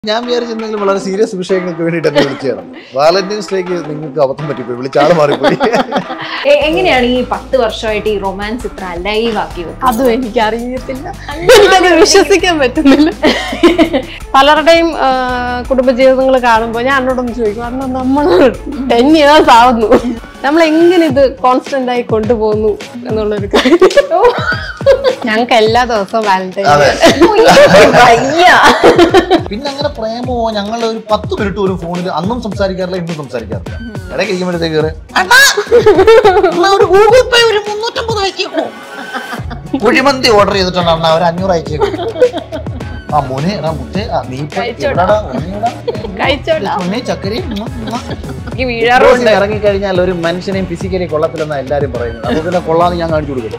ഞാൻ വിചാരിച്ചെന്തെങ്കിലും വളരെ സീരിയസ് വിഷയങ്ങൾക്ക് വേണ്ടിയിട്ട് എന്നെ വിളിക്കുകയാണ്. വാലന്റൈൻസ് ഡേക്ക് നിങ്ങൾക്ക് അബദ്ധം പറ്റിപ്പോയി, വിളിച്ചാൾ മാറിപ്പോയി. എങ്ങനെയാണ് ഈ 10 വർഷമായിട്ട് ഈ റൊമാൻസ് ഇത്ര ലൈവ് ആക്കി? അതും എനിക്കറിയത്തില്ല, എനിക്കത് വിശ്വസിക്കാൻ പറ്റുന്നില്ല. പലരുടെയും കുടുംബജീവിതങ്ങൾ കാണുമ്പോൾ ഞാൻ എന്നോടൊന്ന് ചോദിക്കും, അന്ന് നമ്മൾ 10 years ആവുന്നു, നമ്മൾ എങ്ങനെ ഇത് കോൺസ്റ്റന്റ് ആയി കൊണ്ടുപോകുന്നു എന്നുള്ളൊരു കാര്യം. ഞങ്ങൾക്ക് എല്ലാ ദിവസവും വാലന്റൈൻ. പിന്നെ അങ്ങനെ പ്രേമോ ഞങ്ങൾ ഒരു 10 മിനിറ്റ് ഒരു ഫോണിൽ അന്നും സംസാരിക്കാറില്ല, ഇന്നും സംസാരിക്കാറില്ല. ഇടയ്ക്ക് ഇരിക്കുമ്പോഴത്തേക്ക് ഒരു ഗൂഗിൾ പേ ഒരു 350 അയച്ചേക്കോ, കുഴിമന്തി ഓർഡർ ചെയ്തിട്ടുണ്ട് അണ്ണ, ഒരു 500 അയച്ചേക്കോ. ആ മോനെ മുത്തേ നീ ചക്കരയും ഇറങ്ങിക്കഴിഞ്ഞാൽ ഒരു മനുഷ്യനെയും ഫിസിക്കലി കൊള്ളത്തില്ലെന്നാ എല്ലാരും പറയുന്നത്. അപ്പൊ പിന്നെ കൊള്ളാന്ന് ഞാൻ കാണിച്ചു കൊടുക്കും.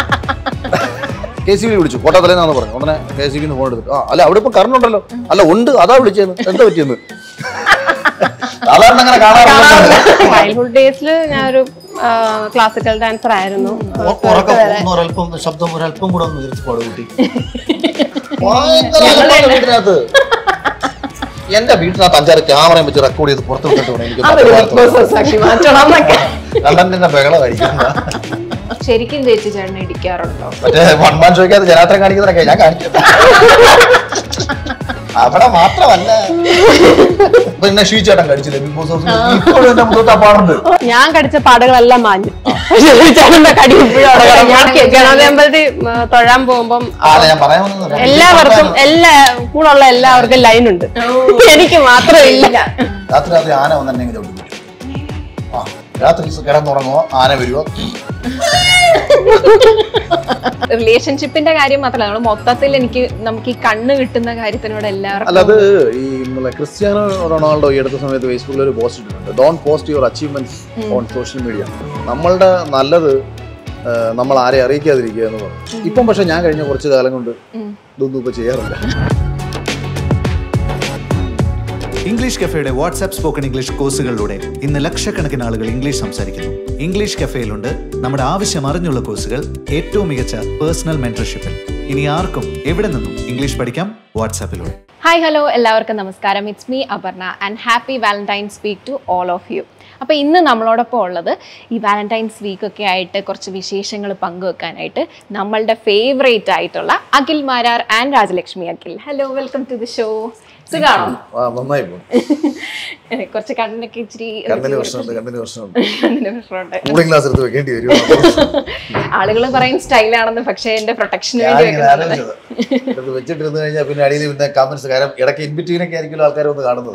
KCB വിളിച്ചു, കോട്ടത്തലേന്നാന്ന് പറഞ്ഞു. ഉടനെ KCB ഫോൺ എടുത്തു. അല്ല അവിടെ ഇപ്പൊ കറണ്ട് ഉണ്ടല്ലോ. അല്ല ഉണ്ട്, അതാ വിളിച്ചത്, എന്താ പറ്റിയെന്ന്. സാധാരണ അങ്ങനെ കാണാറുണ്ട്. ചൈൽഡ്ഹുഡ് ഡേയ്സിൽ ഞാനൊരു ക്ലാസിക്കൽ ഡാൻസർ ആയിരുന്നു. ശബ്ദം ഒരല്പം കൂടെ ഒന്ന് ഉയർത്തി പാടുകൂട്ടി. എന്റെ വീട്ടിനകത്ത് 5-6 ക്യാമറയും വെച്ച് റെക്കോർഡ് ചെയ്ത് പുറത്തു വിട്ടിട്ട് കണ്ടന്റിന്റെ ബഹളമായിരിക്കും. ശരിക്കും ചേച്ചി ചേട്ടനെ ഇടിക്കാറുണ്ടോ? മറ്റേ വൺമാൻ ചോദിക്കാതെ ജനാത്രം കാണിക്കുന്നതൊക്കെ ഞാൻ കാണിച്ചത് അവിടെ മാത്രമല്ല. പിന്നെ ഷീച്ചേട്ടൻ കടിച്ചില്ലേ ബിഗ് ബോസ് ഹൗസിൽ, ഇപ്പോഴും എന്റെ മുഖത്ത് പാടുണ്ട്. ഞാൻ കടിച്ച പാടുകളെല്ലാം മാഞ്ഞു. ഗണപതി തൊഴാൻ പോകുമ്പം എല്ലാവർക്കും കൂടെ എല്ലാവർക്കും ലൈൻ ഉണ്ട്, എനിക്ക് മാത്രമില്ല. രാത്രി ആന വന്നെങ്കിൽ രാത്രി കിടന്നുറങ്ങുമോ ആന വരുമോ. റിലേഷൻഷിപ്പിന്റെ കാര്യം മാത്രമല്ല, നമ്മൾ മൊത്തത്തിൽ നമുക്ക് ഈ കണ്ണ് കിട്ടുന്ന കാര്യത്തിനോട് എല്ലാവർക്കും. അല്ലാതെ ഈ ക്രിസ്ത്യാനോ റൊണാൾഡോ ഈ അടുത്ത സമയത്ത് ഫേസ്ബുക്കിൽ ഒരു പോസ്റ്റ് ഇട്ടിട്ടുണ്ട്, don't post your achievements on social media. നമ്മളുടെ നല്ലത് നമ്മൾ ആരെ അറിയിക്കാതിരിക്കുക എന്ന് പറഞ്ഞു. ഇപ്പം പക്ഷെ ഞാൻ കഴിഞ്ഞ കുറച്ച് കാലം കൊണ്ട് ഇതൊന്നും ഇപ്പൊ ചെയ്യാറില്ല. ഇംഗ്ലീഷ് കഫേയുടെ വാട്സ്ആപ്പ് സ്പോക്കൺ ഇംഗ്ലീഷ് കോഴ്സുകളിലൂടെ ഇന്ന് ലക്ഷക്കണക്കിന് ആളുകൾ ഇംഗ്ലീഷ് സംസാരിക്കുന്നു. ഇംഗ്ലീഷ് കഫേയിലുണ്ട് നമ്മുടെ ആവശ്യം അറിഞ്ഞുള്ള കോഴ്സുകൾ, ഏറ്റവും മികച്ച പേഴ്സണൽ മെന്റർഷിപ്പിൽ. ഇനി ആർക്കും എവിടെ നിന്നും ഇംഗ്ലീഷ് പഠിക്കാം വാട്സാപ്പിലൂടെ. ഹായ് ഹലോ, എല്ലാവർക്കും നമസ്കാരം. It's me Aparna and happy Valentine's week to all of you. അപ്പോൾ ഇന്ന് നമ്മളോടൊപ്പം ഉള്ളത് ഈ വാലന്റൈൻസ് വീക്കൊക്കെ ആയിട്ട് കുറച്ച് വിശേഷങ്ങൾ പങ്കുവെക്കാനായിട്ട് നമ്മളുടെ ഫേവറേറ്റ് ആയിട്ടുള്ള Akhil Marar and Rajalakshmi Akhil. Hello, welcome to the show. സുഖാണോ? കുറച്ച് കണ്ണിനൊക്കെ ഇച്ചിരി ആളുകൾ പറയും സ്റ്റൈലാണെന്ന്, പക്ഷെ എന്റെ പ്രൊട്ടക്ഷന് വേണ്ടി വെച്ചിട്ടിരുന്നു കഴിഞ്ഞാൽ പിന്നെ അടിയിൽ പിന്നെ കമന്റ്സ്, കാരണം ഇടയ്ക്ക് ഇൻബിറ്റ്വീനൊക്കെ ആയിരിക്കും ആൾക്കാർ ഒന്ന് കാണുന്നത്.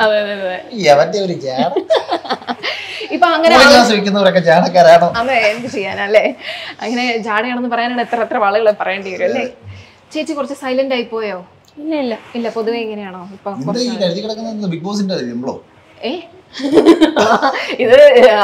ഇപ്പൊ അങ്ങനെ ജാടക്കാരാണോ? അതെ, എന്ത് ചെയ്യാനല്ലേ, അങ്ങനെ ജാടയാണെന്ന് പറയാനാണ് എത്ര ആളുകൾ പറയേണ്ടി വരും അല്ലേ. ചേച്ചി കുറച്ച് സൈലന്റ് ആയി പോയോ? ഇല്ല പൊതുവെ എങ്ങനെയാണോ ഇപ്പൊ ബിഗ് ബോസിന്റെ ഇത്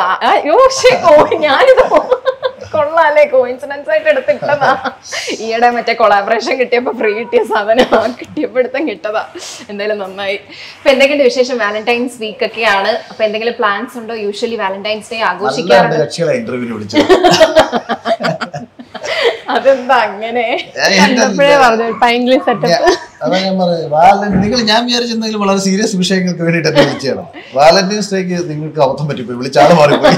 ഞാനിത് കൊള്ളാല്ലേ, കോയിൻസിഡൻസ് ആയിട്ട് എടുത്തിട്ടതാ. ഈയിടെ മറ്റേ കൊളാബറേഷൻ കിട്ടിയപ്പോ ഫ്രീ കിട്ടിയ സാധനം കിട്ടിയപ്പോ എടുത്തും കിട്ടതാ. എന്തായാലും നന്നായി. ഇപ്പൊ എന്തെങ്കിലും വിശേഷം? വാലന്റൈൻസ് വീക്ക് ഒക്കെയാണ്. അപ്പൊ എന്തെങ്കിലും പ്ലാൻസ് ഉണ്ടോ? യൂഷ്വലി വാലന്റൈൻസ് ഡേ ആഘോഷിക്കാറുണ്ട്. അതെന്താ അങ്ങനെ? ഞാൻ വിചാരിച്ചെന്തെങ്കിലും വളരെ സീരിയസ് വിഷയങ്ങൾക്ക് വേണ്ടിയിട്ട് എന്നെ വിളിച്ചാണ്. വാലന്റൈൻസ് ഡേക്ക് നിങ്ങൾക്ക് അബദ്ധം പറ്റിപ്പോയി, വിളിച്ചാൾ മാറിപ്പോയി.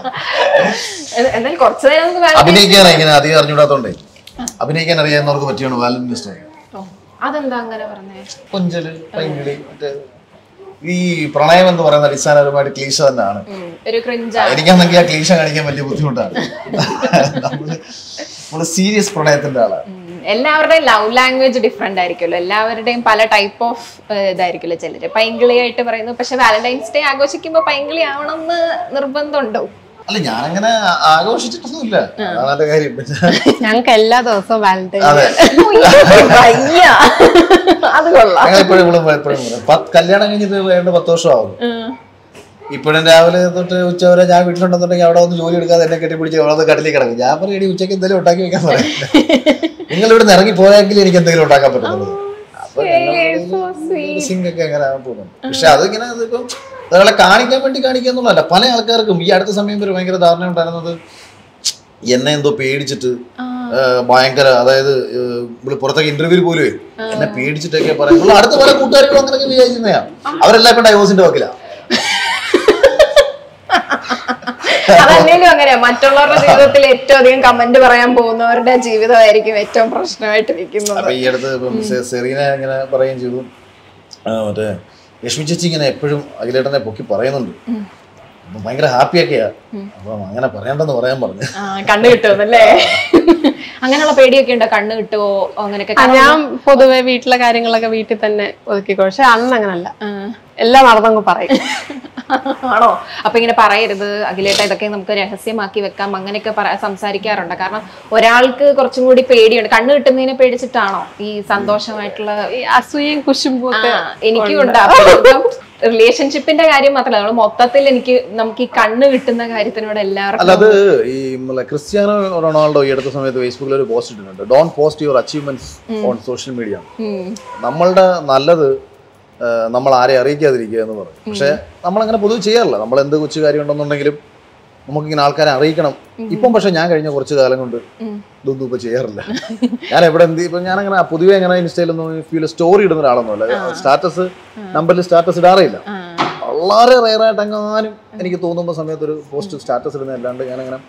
അഭിനയിക്കാൻ ഇങ്ങനെ അധികം അറിഞ്ഞൂടാത്തോണ്ടേ, അഭിനയിക്കാൻ അറിയാവുന്നവർക്ക് പറ്റിയാണ് വാലന്റൈൻസ് ഡേ. അതെന്താ അങ്ങനെ പറഞ്ഞേ? കൊഞ്ചല്, പൈങ്കിളി, മറ്റേ ഈ പ്രണയം എന്ന് പറയുന്ന അടിസ്ഥാനപരമായിട്ട് ക്ലീശ തന്നെയാണ്. എനിക്കാണെങ്കിൽ ആ ക്ലീശ കാണിക്കാൻ വലിയ ബുദ്ധിമുട്ടാണ്. നമ്മള് സീരിയസ് പ്രണയത്തിന്റെ ആളാണ്. എല്ലാവരുടെയും ലവ് ലാംഗ്വേജ് ഡിഫറെന്റ് ആയിരിക്കുമല്ലോ, എല്ലാവരുടെയും പല ടൈപ്പ് ഓഫ് ഇതായിരിക്കുമല്ലോ. ചിലര് പൈങ്കിളിയായിട്ട് പറയുന്നു, പക്ഷെ വാലന്റൈൻസ് ഡേ ആഘോഷിക്കുമ്പോ പൈങ്കിളി ആവണമെന്ന് നിർബന്ധമുണ്ടോ? അല്ല, ഞാനങ്ങനെ ആഘോഷിച്ചിട്ടൊന്നുമില്ല, അതാണ് കാര്യം. ഞങ്ങൾക്ക് എല്ലാ ദിവസവും വാലന്റൈൻ. അത് കൊള്ളാം. കല്യാണം കഴിഞ്ഞിട്ട് വേണ്ട 10 വർഷം ആവും. ഇപ്പോഴും രാവിലെ തൊട്ട് ഉച്ച വരെ ഞാൻ വീട്ടിലുണ്ടെന്നുണ്ടെങ്കിൽ അവിടെ ഒന്ന് ജോലി എടുക്കാതെ എന്നെ കെട്ടിപ്പിടിച്ച് അവിടെ കടലിൽ കിടക്കും. ഞാൻ പറയും, ഉച്ചയ്ക്ക് എന്തെങ്കിലും ഉണ്ടാക്കി വെക്കാൻ പറയാം, നിങ്ങൾ ഇവിടെ നിന്ന് ഇറങ്ങി പോയെങ്കിൽ എനിക്ക് എന്തെങ്കിലും ഉണ്ടാക്കാൻ പറ്റുന്നത്. അപ്പൊ സിംഗൊക്കെ അങ്ങനെ പോകുന്നു. പക്ഷെ അതിങ്ങനെ ഇപ്പം അതൊക്കെ കാണിക്കാൻ വേണ്ടി കാണിക്കാന്നുള്ളതല്ല. പല ആൾക്കാർക്കും ഈ അടുത്ത സമയം വരെ ഭയങ്കര ധാരണ ഉണ്ടായിരുന്നത് എന്നെ എന്തോ പേടിച്ചിട്ട് ഭയങ്കര, അതായത് പുറത്തൊക്കെ ഇന്റർവ്യൂവിൽ പോലും എന്നെ പേടിച്ചിട്ടൊക്കെ പറയാം. അടുത്ത പല കൂട്ടുകാരികളും അങ്ങനെയൊക്കെ വിചാരിക്കുന്നതാ. അവരെല്ലാം ഇപ്പൊ ഡൈവോഴ്സിന്റെ വക്കില. അതല്ലെങ്കിലും അങ്ങനെയാ, മറ്റുള്ളവരുടെ ജീവിതത്തിൽ ഏറ്റവും അധികം കമന്റ് പറയാൻ പോകുന്നവരുടെ ജീവിതമായിരിക്കും ഏറ്റവും പ്രശ്നമായിട്ട് നിൽക്കുന്നത്. അപ്പൊ ഈ അടുത്ത് സെറീന ഇങ്ങനെ പറയുകയും ചെയ്തു, മറ്റേ ലക്ഷ്മി ചേച്ചി ഇങ്ങനെ എപ്പോഴും അഖിലേട്ടനെ പൊക്കി പറയുന്നുണ്ട്, ഭയങ്കര ഹാപ്പിയൊക്കെയാ, അപ്പൊ അങ്ങനെ പറയണ്ടെന്ന് പറയാൻ പറഞ്ഞു. കണ്ണു കിട്ടുമല്ലേ? അങ്ങനെയുള്ള പേടിയൊക്കെ ഉണ്ടോ? കണ്ണ് കിട്ടുമോ അങ്ങനെയൊക്കെ? ഞാൻ പൊതുവെ വീട്ടിലെ കാര്യങ്ങളൊക്കെ വീട്ടിൽ തന്നെ ഒതുക്കിക്കോ. പക്ഷെ അന്ന് അങ്ങനല്ല, എല്ലാം നടന്നങ്ങ് പറയും. ആണോ? അപ്പൊ ഇങ്ങനെ പറയരുത് അഖിലേട്ട, ഇതൊക്കെ നമുക്ക് രഹസ്യമാക്കി വെക്കാം, അങ്ങനെയൊക്കെ സംസാരിക്കാറുണ്ട്? കാരണം ഒരാൾക്ക് കുറച്ചും കൂടി പേടിയുണ്ട്. കണ്ണ് കിട്ടുന്നതിനെ പേടിച്ചിട്ടാണോ ഈ സന്തോഷമായിട്ടുള്ള ഈ അസൂയയും കുശുമ്പും ഒക്കെ എനിക്കും ഉണ്ട്. റിലേഷൻഷിപ്പിന്റെ കാര്യം മാത്രമല്ല, നമ്മൾ മൊത്തത്തിൽ നമുക്ക് ഈ കണ്ണ് കിട്ടുന്ന കാര്യത്തിനോട് എല്ലാവർക്കും. അല്ല, അത് ഈ ക്രിസ്ത്യാനോ റൊണാൾഡോ ഈ അടുത്ത സമയത്ത് ഫേസ്ബുക്കിൽ ഒരു പോസ്റ്റ് ഇട്ടിട്ടുണ്ട്, don't post your achievements on social media. നമ്മളുടെ നല്ലത് നമ്മൾ ആരെ അറിയിക്കാതിരിക്കുക എന്ന് പറയും. പക്ഷെ നമ്മളങ്ങനെ പൊതുവെ ചെയ്യാറില്ല. നമ്മൾ എന്ത് കൊച്ചു കാര്യം ഉണ്ടെന്നുണ്ടെങ്കിലും നമുക്കിങ്ങനെ ആൾക്കാരെ അറിയിക്കണം. ഇപ്പം പക്ഷെ ഞാൻ കഴിഞ്ഞ കുറച്ച് കാലം കൊണ്ട് ഇതൊന്നും ഇപ്പൊ ചെയ്യാറില്ല. ഞാൻ എവിടെ ഇപ്പൊ ഞാനങ്ങനെ പൊതുവെ അങ്ങനെ ഇൻസ്റ്റയിലൊന്നും സ്റ്റോറി ഇടുന്ന ഒരാളൊന്നുമല്ല. സ്റ്റാറ്റസ് നമ്പറിൽ സ്റ്റാറ്റസ് ഇടാറില്ല. വളരെ റെയറായിട്ട് എങ്ങാനും എനിക്ക് തോന്നുന്ന സമയത്ത് ഒരു പോസ്റ്റ് സ്റ്റാറ്റസ് ഇടുന്ന അല്ലാണ്ട് ഞാനങ്ങനെ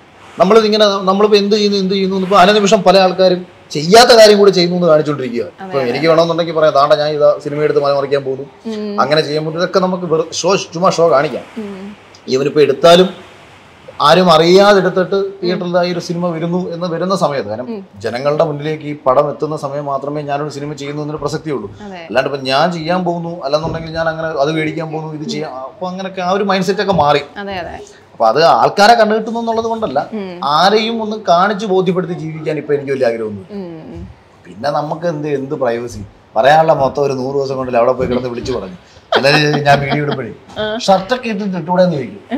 നമ്മളിപ്പോ എന്ത് ചെയ്യുന്നു ഇപ്പൊ അന നിമിഷം പല ആൾക്കാരും ചെയ്യാത്ത കാര്യം കൂടി ചെയ്യുന്നു എന്ന് കാണിച്ചുകൊണ്ടിരിക്കുക. ഇപ്പൊ എനിക്ക് വേണമെന്നുണ്ടെങ്കിൽ പറയാം, താണ്ട ഞാൻ ഇതാ സിനിമ എടുത്ത് മറിക്കാൻ പോകുന്നു, അങ്ങനെ ചെയ്യുമ്പോൾ ഇതൊക്കെ നമുക്ക് ചുമ്മാ ഷോ കാണിക്കാം. ഇവനിപ്പോ എടുത്താലും ആരും അറിയാതെ എടുത്തിട്ട് തിയേറ്ററിൽ ഈ ഒരു സിനിമ വരുന്ന സമയത്ത്, കാരണം ജനങ്ങളുടെ മുന്നിലേക്ക് ഈ പടം എത്തുന്ന സമയം മാത്രമേ ഞാനൊരു സിനിമ ചെയ്യുന്നു എന്നൊരു പ്രസക്തിയുള്ളൂ. അല്ലാണ്ട് ഇപ്പൊ ഞാൻ ചെയ്യാൻ പോകുന്നു അല്ലെന്നുണ്ടെങ്കിൽ ഞാൻ അങ്ങനെ അത് മേടിക്കാൻ പോകുന്നു, ഇത് ചെയ്യാം. അപ്പൊ അങ്ങനെയൊക്കെ ആ ഒരു മൈൻഡ് സെറ്റ് ഒക്കെ മാറി. അപ്പൊ അത് ആൾക്കാരെ കണ്ടുകിട്ടുന്നു എന്നുള്ളത് കൊണ്ടല്ല, ആരെയും ഒന്ന് കാണിച്ച് ബോധ്യപ്പെടുത്തി ജീവിക്കാൻ ഇപ്പൊ എനിക്ക് വലിയ ആഗ്രഹമൊന്നും. പിന്നെ നമുക്ക് എന്ത് പ്രൈവസി പറയാനുള്ള മൊത്തം ഒരു 100 ദിവസം കൊണ്ടല്ലേ അവിടെ പോയി കിടന്ന് വിളിച്ചു പറഞ്ഞു. എല്ലാവരും ഞാൻ വീഡിയോ ഇടുമ്പോഴേ ഷർട്ടൊക്കെ ഇട്ടിട്ട് ഇട്ടൂടെ എന്ന് ചോദിക്കും.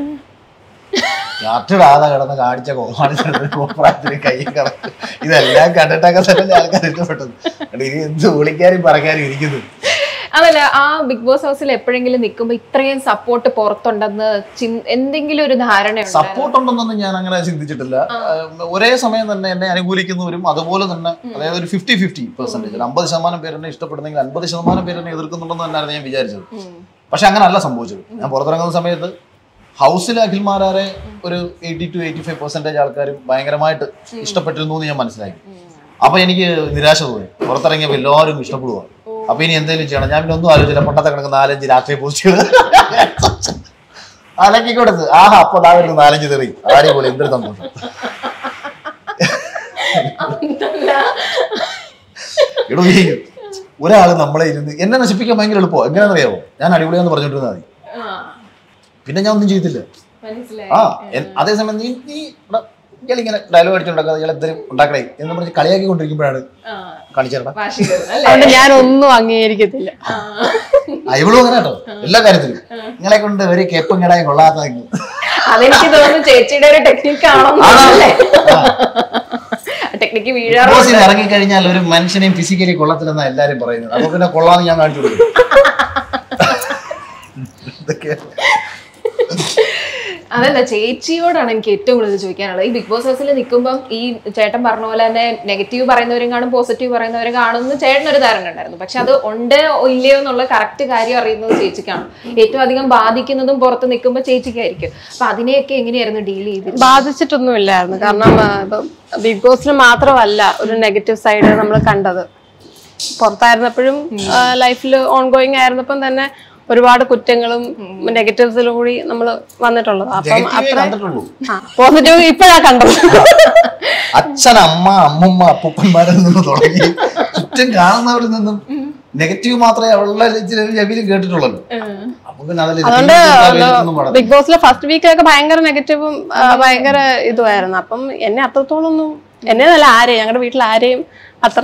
ഷർട്ടിടാതെ കിടന്ന് കാണിച്ച കോപ്രായത്തിന് കൈ കിടക്കും. ഇതെല്ലാം കണ്ടിട്ടൊക്കെ തന്നെ ആൾക്കാർ ഇഷ്ടപ്പെട്ടത്. ഇനി എന്ത് വിളിക്കാനും പറക്കാനും ഇരിക്കുന്നു. അതല്ല, ആ ബിഗ് ബോസ് ഹൗസിൽ എപ്പോഴെങ്കിലും നിൽക്കുമ്പോ ഇത്രയും സപ്പോർട്ട് പുറത്തുണ്ടെന്ന് എന്തെങ്കിലും ഒരു ധാരണ? സപ്പോർട്ട് ഉണ്ടെന്നൊന്നും ഞാൻ അങ്ങനെ ചിന്തിച്ചിട്ടില്ല. ഒരേ സമയം തന്നെ എന്നെ അനുകൂലിക്കുന്നവരും അതുപോലെ തന്നെ, അതായത് ഒരു 50-50%. 50% പേര് എന്നെ ഇഷ്ടപ്പെടുന്നെങ്കിൽ 50% പേര് എന്നെ എതിർക്കുന്നുണ്ടെന്ന് തന്നെയായിരുന്നു ഞാൻ വിചാരിച്ചത്. പക്ഷെ അങ്ങനല്ല സംഭവിച്ചത്. ഞാൻ പുറത്തിറങ്ങുന്ന സമയത്ത് ഹൗസിലെ അഖിൽമാരെ ഒരു 80-85% ആൾക്കാരും ഭയങ്കരമായിട്ട് ഇഷ്ടപ്പെട്ടിരുന്നു എന്ന് ഞാൻ മനസ്സിലാക്കി. അപ്പൊ എനിക്ക് നിരാശ തോന്നി. പുറത്തിറങ്ങിയപ്പോൾ എല്ലാവരും ഇഷ്ടപ്പെടുക. അപ്പൊ ഇനി എന്തെങ്കിലും ചെയ്യണം. ഞാൻ പിന്നെ ഒന്നും ആലോചിച്ചില്ല. പൊട്ടത്തെ കണക്ക് 4-5 രാഷ്ട്രീയ പോസ്റ്റുകൾ അലക്കി കൊടുത്ത് അപ്പൊ ഒരു 4-5 തെറി അടിപൊളി, എന്തൊരു സന്തോഷം. എടോ, ഒരാള് നമ്മളെ ഇരുന്ന് എന്നെ നശിപ്പിക്കാൻ ഭയങ്കര എളുപ്പമോ? എങ്ങനെയാണെന്നറിയാമോ? ഞാൻ അടിപൊളിയാന്ന് പറഞ്ഞിട്ടിരുന്നാൽ മതി, പിന്നെ ഞാൻ ഒന്നും ചെയ്തില്ല. അതേസമയം നീ ഇയാളിങ്ങനെ ഡയലോഗ് അടിച്ചുണ്ടാക്കാതെ ഇയാൾ എന്തെങ്കിലും ഉണ്ടാക്കണേ എന്ന് പറഞ്ഞ് കളിയാക്കിക്കൊണ്ടിരിക്കുമ്പോഴാണ് കാണിച്ചേട്ടാ. അതുകൊണ്ട് ഞാൻ ഒന്നും അംഗീകരിക്കത്തില്ല. ഇവളും അങ്ങനെ കേട്ടോ, എല്ലാ കാര്യത്തിലും നിങ്ങളെ കൊണ്ട് ഒരു കേപ്പും കിടായും കൊള്ളാത്ത. അതെനിക്ക് തോന്നുന്നു ചേച്ചിയുടെ ഒരു ടെക്നിക്കാണോ? ടെക്നിക്ക് വീഴാറ് ഇറങ്ങിക്കഴിഞ്ഞാൽ ഒരു മനുഷ്യനെയും ഫിസിക്കലി കൊള്ളത്തില്ലെന്നാണ് എല്ലാരും പറയുന്നത്. അപ്പൊ പിന്നെ കൊള്ളാന്ന് ഞാൻ കാണിച്ചു കൊടുക്കും. അതല്ല, ചേച്ചിയോടാണ് എനിക്ക് ഏറ്റവും കൂടുതൽ ചോദിക്കാനുള്ളത്. ഈ ബിഗ് ബോസ് ഹൗസിൽ നിൽക്കുമ്പം ഈ ചേട്ടൻ പറഞ്ഞ പോലെ തന്നെ നെഗറ്റീവ് പറയുന്നവരും കാണും, പോസിറ്റീവ് പറയുന്നവരും കാണുമെന്ന് ചേട്ടനൊരു ധാരണ ഉണ്ടായിരുന്നു. പക്ഷെ അത് ഉണ്ടോ ഇല്ലയോ എന്നുള്ള കറക്റ്റ് കാര്യം അറിയുന്നത് ചേച്ചിക്കാണ്. ഏറ്റവും അധികം ബാധിക്കുന്നതും പുറത്ത് നിൽക്കുമ്പോൾ ചേച്ചിക്കായിരിക്കും. അപ്പൊ അതിനെയൊക്കെ എങ്ങനെയായിരുന്നു ഡീൽ ചെയ്തത്? ബാധിച്ചിട്ടൊന്നുമില്ലായിരുന്നു. കാരണം ബിഗ് ബോസിന് മാത്രമല്ല ഒരു നെഗറ്റീവ് സൈഡ് നമ്മൾ കണ്ടത്. പുറത്തായിരുന്നപ്പോഴും ലൈഫിൽ ഓൺഗോയിങ് ആയിരുന്നപ്പം തന്നെ ഒരുപാട് കുറ്റങ്ങളും നെഗറ്റീവ്സിലും കൂടി നമ്മൾ വന്നിട്ടുള്ളത്. അപ്പം അത്ര പോസിറ്റീവ് ഇപ്പോഴാ കണ്ടത്. അച്ഛൻ, അമ്മ, അമ്മൂമ്മ, അപ്പൂപ്പന്മാരിൽ നിന്ന് തുടങ്ങി ചുറ്റും കാണുന്നവരിൽ നിന്നും നെഗറ്റീവ് മാത്രമേ അവളുടെ കേട്ടിട്ടുള്ളൂ. അതുകൊണ്ട് ബിഗ് ബോസിലെ ഫസ്റ്റ് വീക്കൊക്കെ ഭയങ്കര നെഗറ്റീവും ഭയങ്കര ഇതുമായിരുന്നു. അപ്പം എന്നെ അത്രത്തോളം ഒന്നും, എന്നെ നല്ല ആരെയും ഞങ്ങളുടെ വീട്ടിൽ ആരെയും അത്ര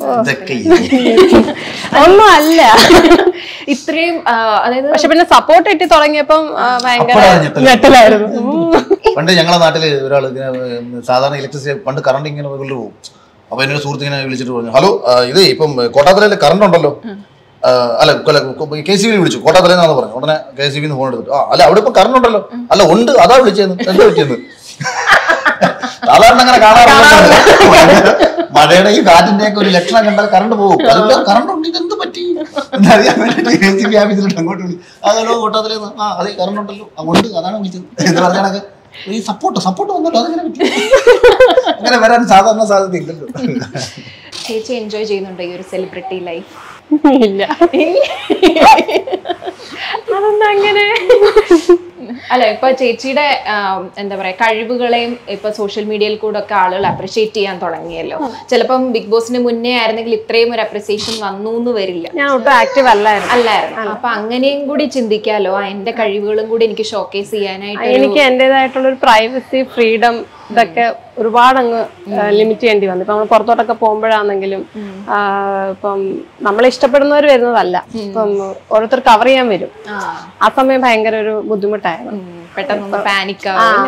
ഒന്നും അല്ല ഇത്രയും. അതായത് പക്ഷെ പിന്നെ സപ്പോർട്ട് കിട്ടി തുടങ്ങിയപ്പം ഭയങ്കര ഞെട്ടലായിരുന്നു. പണ്ട് ഞങ്ങളുടെ നാട്ടില് ഒരാൾ സാധാരണ ഇലക്ട്രിസിറ്റി പണ്ട് കറണ്ട് ഇങ്ങനെ പോകും. അപ്പൊ എന്റെ സുഹൃത്ത് ഇങ്ങനെ വിളിച്ചിട്ട് പറഞ്ഞു, ഹലോ ഇത് ഇപ്പം കോട്ടാത്തലയിൽ കറണ്ട് ഉണ്ടല്ലോ, അല്ല KCB വിളിച്ചു, കോട്ടാത്തലെന്നാന്ന് പറഞ്ഞു. ഉടനെ KCB ഫോൺ എടുത്തിട്ട് അല്ല അവിടെ ഇപ്പൊ കറണ്ട് ഉണ്ടല്ലോ, അല്ല ഉണ്ട്, അതാ വിളിച്ചെന്ന്, എന്താ പറ്റിയെന്ന്. സാധാരണ അങ്ങനെ കാണാറുണ്ട്. മഴയുടെ ഈ കാറ്റിന്റെ ഒക്കെ ഒരു ലക്ഷണം കണ്ടാൽ കറണ്ട് പോകും. അതിപ്പോ കറണ്ട് ഉണ്ട്, ഇതെന്ത് പറ്റി എന്നറിയാൻ വേണ്ടിട്ട് ആഫീസിലിട്ട് അങ്ങോട്ട് വിളി. അതല്ലോ കൂട്ടത്തില് അതെ കറണ്ട് ഉണ്ടല്ലോ അതുകൊണ്ട് അതാണ് വിളിച്ചത് എന്ന് പറഞ്ഞാൽ ഈ സപ്പോർട്ട് വന്നല്ലോ അതെങ്ങനെ പറ്റി. അങ്ങനെ വരാൻ സാധാരണ സാധ്യത ഇല്ലല്ലോ. ചേച്ചി എൻജോയ് ചെയ്യുന്നുണ്ടോ ഈ ഒരു സെലിബ്രിറ്റി ലൈഫ്? ഇല്ല, അതെന്താ അങ്ങനെ? അല്ല, ഇപ്പൊ ചേച്ചിയുടെ എന്താ പറയാ കഴിവുകളെയും ഇപ്പൊ സോഷ്യൽ മീഡിയയിൽ കൂടെ ഒക്കെ ആളുകൾ അപ്രിഷിയേറ്റ് ചെയ്യാൻ തുടങ്ങിയല്ലോ. ചിലപ്പം ബിഗ് ബോസിന് മുന്നേ ആയിരുന്നെങ്കിൽ ഇത്രയും ഒരു അപ്രിസിയേഷൻ വന്നു എന്ന് വരില്ല. ഞാൻ ഒട്ടും ആക്റ്റീവ് അല്ലായിരുന്നു. അപ്പൊ അങ്ങനെയും കൂടി ചിന്തിക്കാലോ, എന്റെ കഴിവുകളും കൂടി എനിക്ക് ഷോക്കേസ് ചെയ്യാനായിട്ട്. എനിക്ക് എന്റേതായിട്ടുള്ള ഒരു പ്രൈവസി, ഫ്രീഡം ഇതൊക്കെ ഒരുപാട് അങ്ങ് ലിമിറ്റ് ചെയ്യേണ്ടി വന്നു. ഇപ്പൊ നമ്മൾ പുറത്തോട്ടൊക്കെ പോകുമ്പോഴാണെങ്കിലും ഇപ്പം നമ്മളെ ഇഷ്ടപ്പെടുന്നവർ വരുന്നതല്ല, ഇപ്പം ഓരോരുത്തർ കവർ ചെയ്യാൻ വരും. ആ സമയം ഭയങ്കര ഒരു ബുദ്ധിമുട്ടായിരുന്നു. പെട്ടെന്ന് പാനിക് ആവും.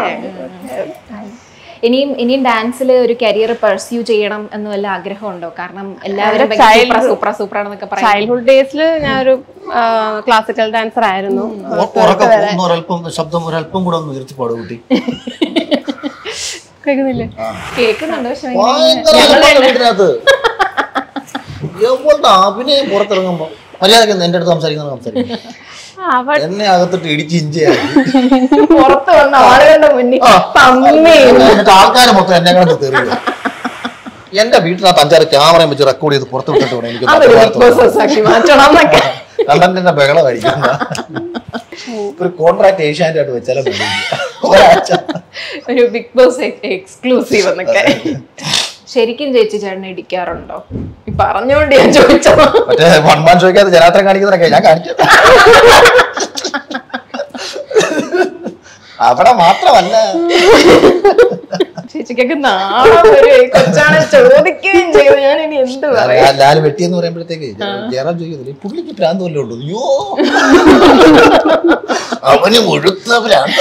ഇനിയും ഡാൻസിൽ ഒരു കരിയർ പെർസ്യൂ ചെയ്യണം എന്ന് വല്ല ആഗ്രഹമുണ്ടോ? കാരണം എല്ലാവരും സൂപ്പറാണെന്നൊക്കെ പറയും. ചൈൽഡ്ഹുഡ് ഡേയ്സിൽ ഞാനൊരു ക്ലാസിക്കൽ ഡാൻസർ ആയിരുന്നു. ശബ്ദം ഒരല്പം കൂടെ ഒന്ന് ഉയർത്തി പാടും കുട്ടി. കേൾക്കുന്നില്ലേ? കേൾക്കുന്നുണ്ടോ? അഭിനയം പുറത്തിറങ്ങുമ്പോ മര്യാദ എന്റെ അടുത്ത് സംസാരിക്കും. എന്നെ അകത്തിട്ട് ഇടിച്ച് ഇഞ്ചിയാക്കി പുറത്ത് വന്ന ആളുകളുടെ മുന്നിൽ ആൾക്കാരെ മൊത്തം എന്നെ കണ്ട് തെറിയ. എന്റെ വീട്ടിനകത്ത് 5-6 ക്യാമറയും വെച്ച് റെക്കോർഡ് ചെയ്ത് പുറത്ത് വിട്ടിട്ട് വേണം എനിക്ക് കണ്ടന്റിന്റെ ബഹളമായിരിക്കും. ഒരു കോൺട്രാക്ട് ഏഷ്യാനായിട്ട് വെച്ചാലും ഒരു ബിഗ് ബോസ് എക്സ്ക്ലൂസീവ് എന്നൊക്കെ. ശരിക്കും ചേച്ചി ചേട്ടനെ ഇടിക്കാറുണ്ടോ? പറഞ്ഞോണ്ട് ഞാൻ ചോദിച്ചത്. മറ്റേ വൺമാൻ ചോദിക്കാതെ ജനാത്രം കാണിക്കുന്നതൊക്കെ ഞാൻ കാണിച്ചു. അവിടെ മാത്രമല്ല ചേച്ചിക്കൊക്കെ നാളെ കൊച്ചാണ് ചോദിക്കുകയും ചെയ്തു. ഞാൻ ഇനി എന്ത് പറയാ? ലാല് വെട്ടിയെന്ന് പറയുമ്പോഴത്തേക്ക് ജയറാം ചോദിക്കുന്നില്ല പുള്ളിക്ക് ഭ്രാന്ത് വല്ലതും ഉണ്ടോ? അയ്യോ അവന് മുഴുത്ത ഭ്രാന്ത്,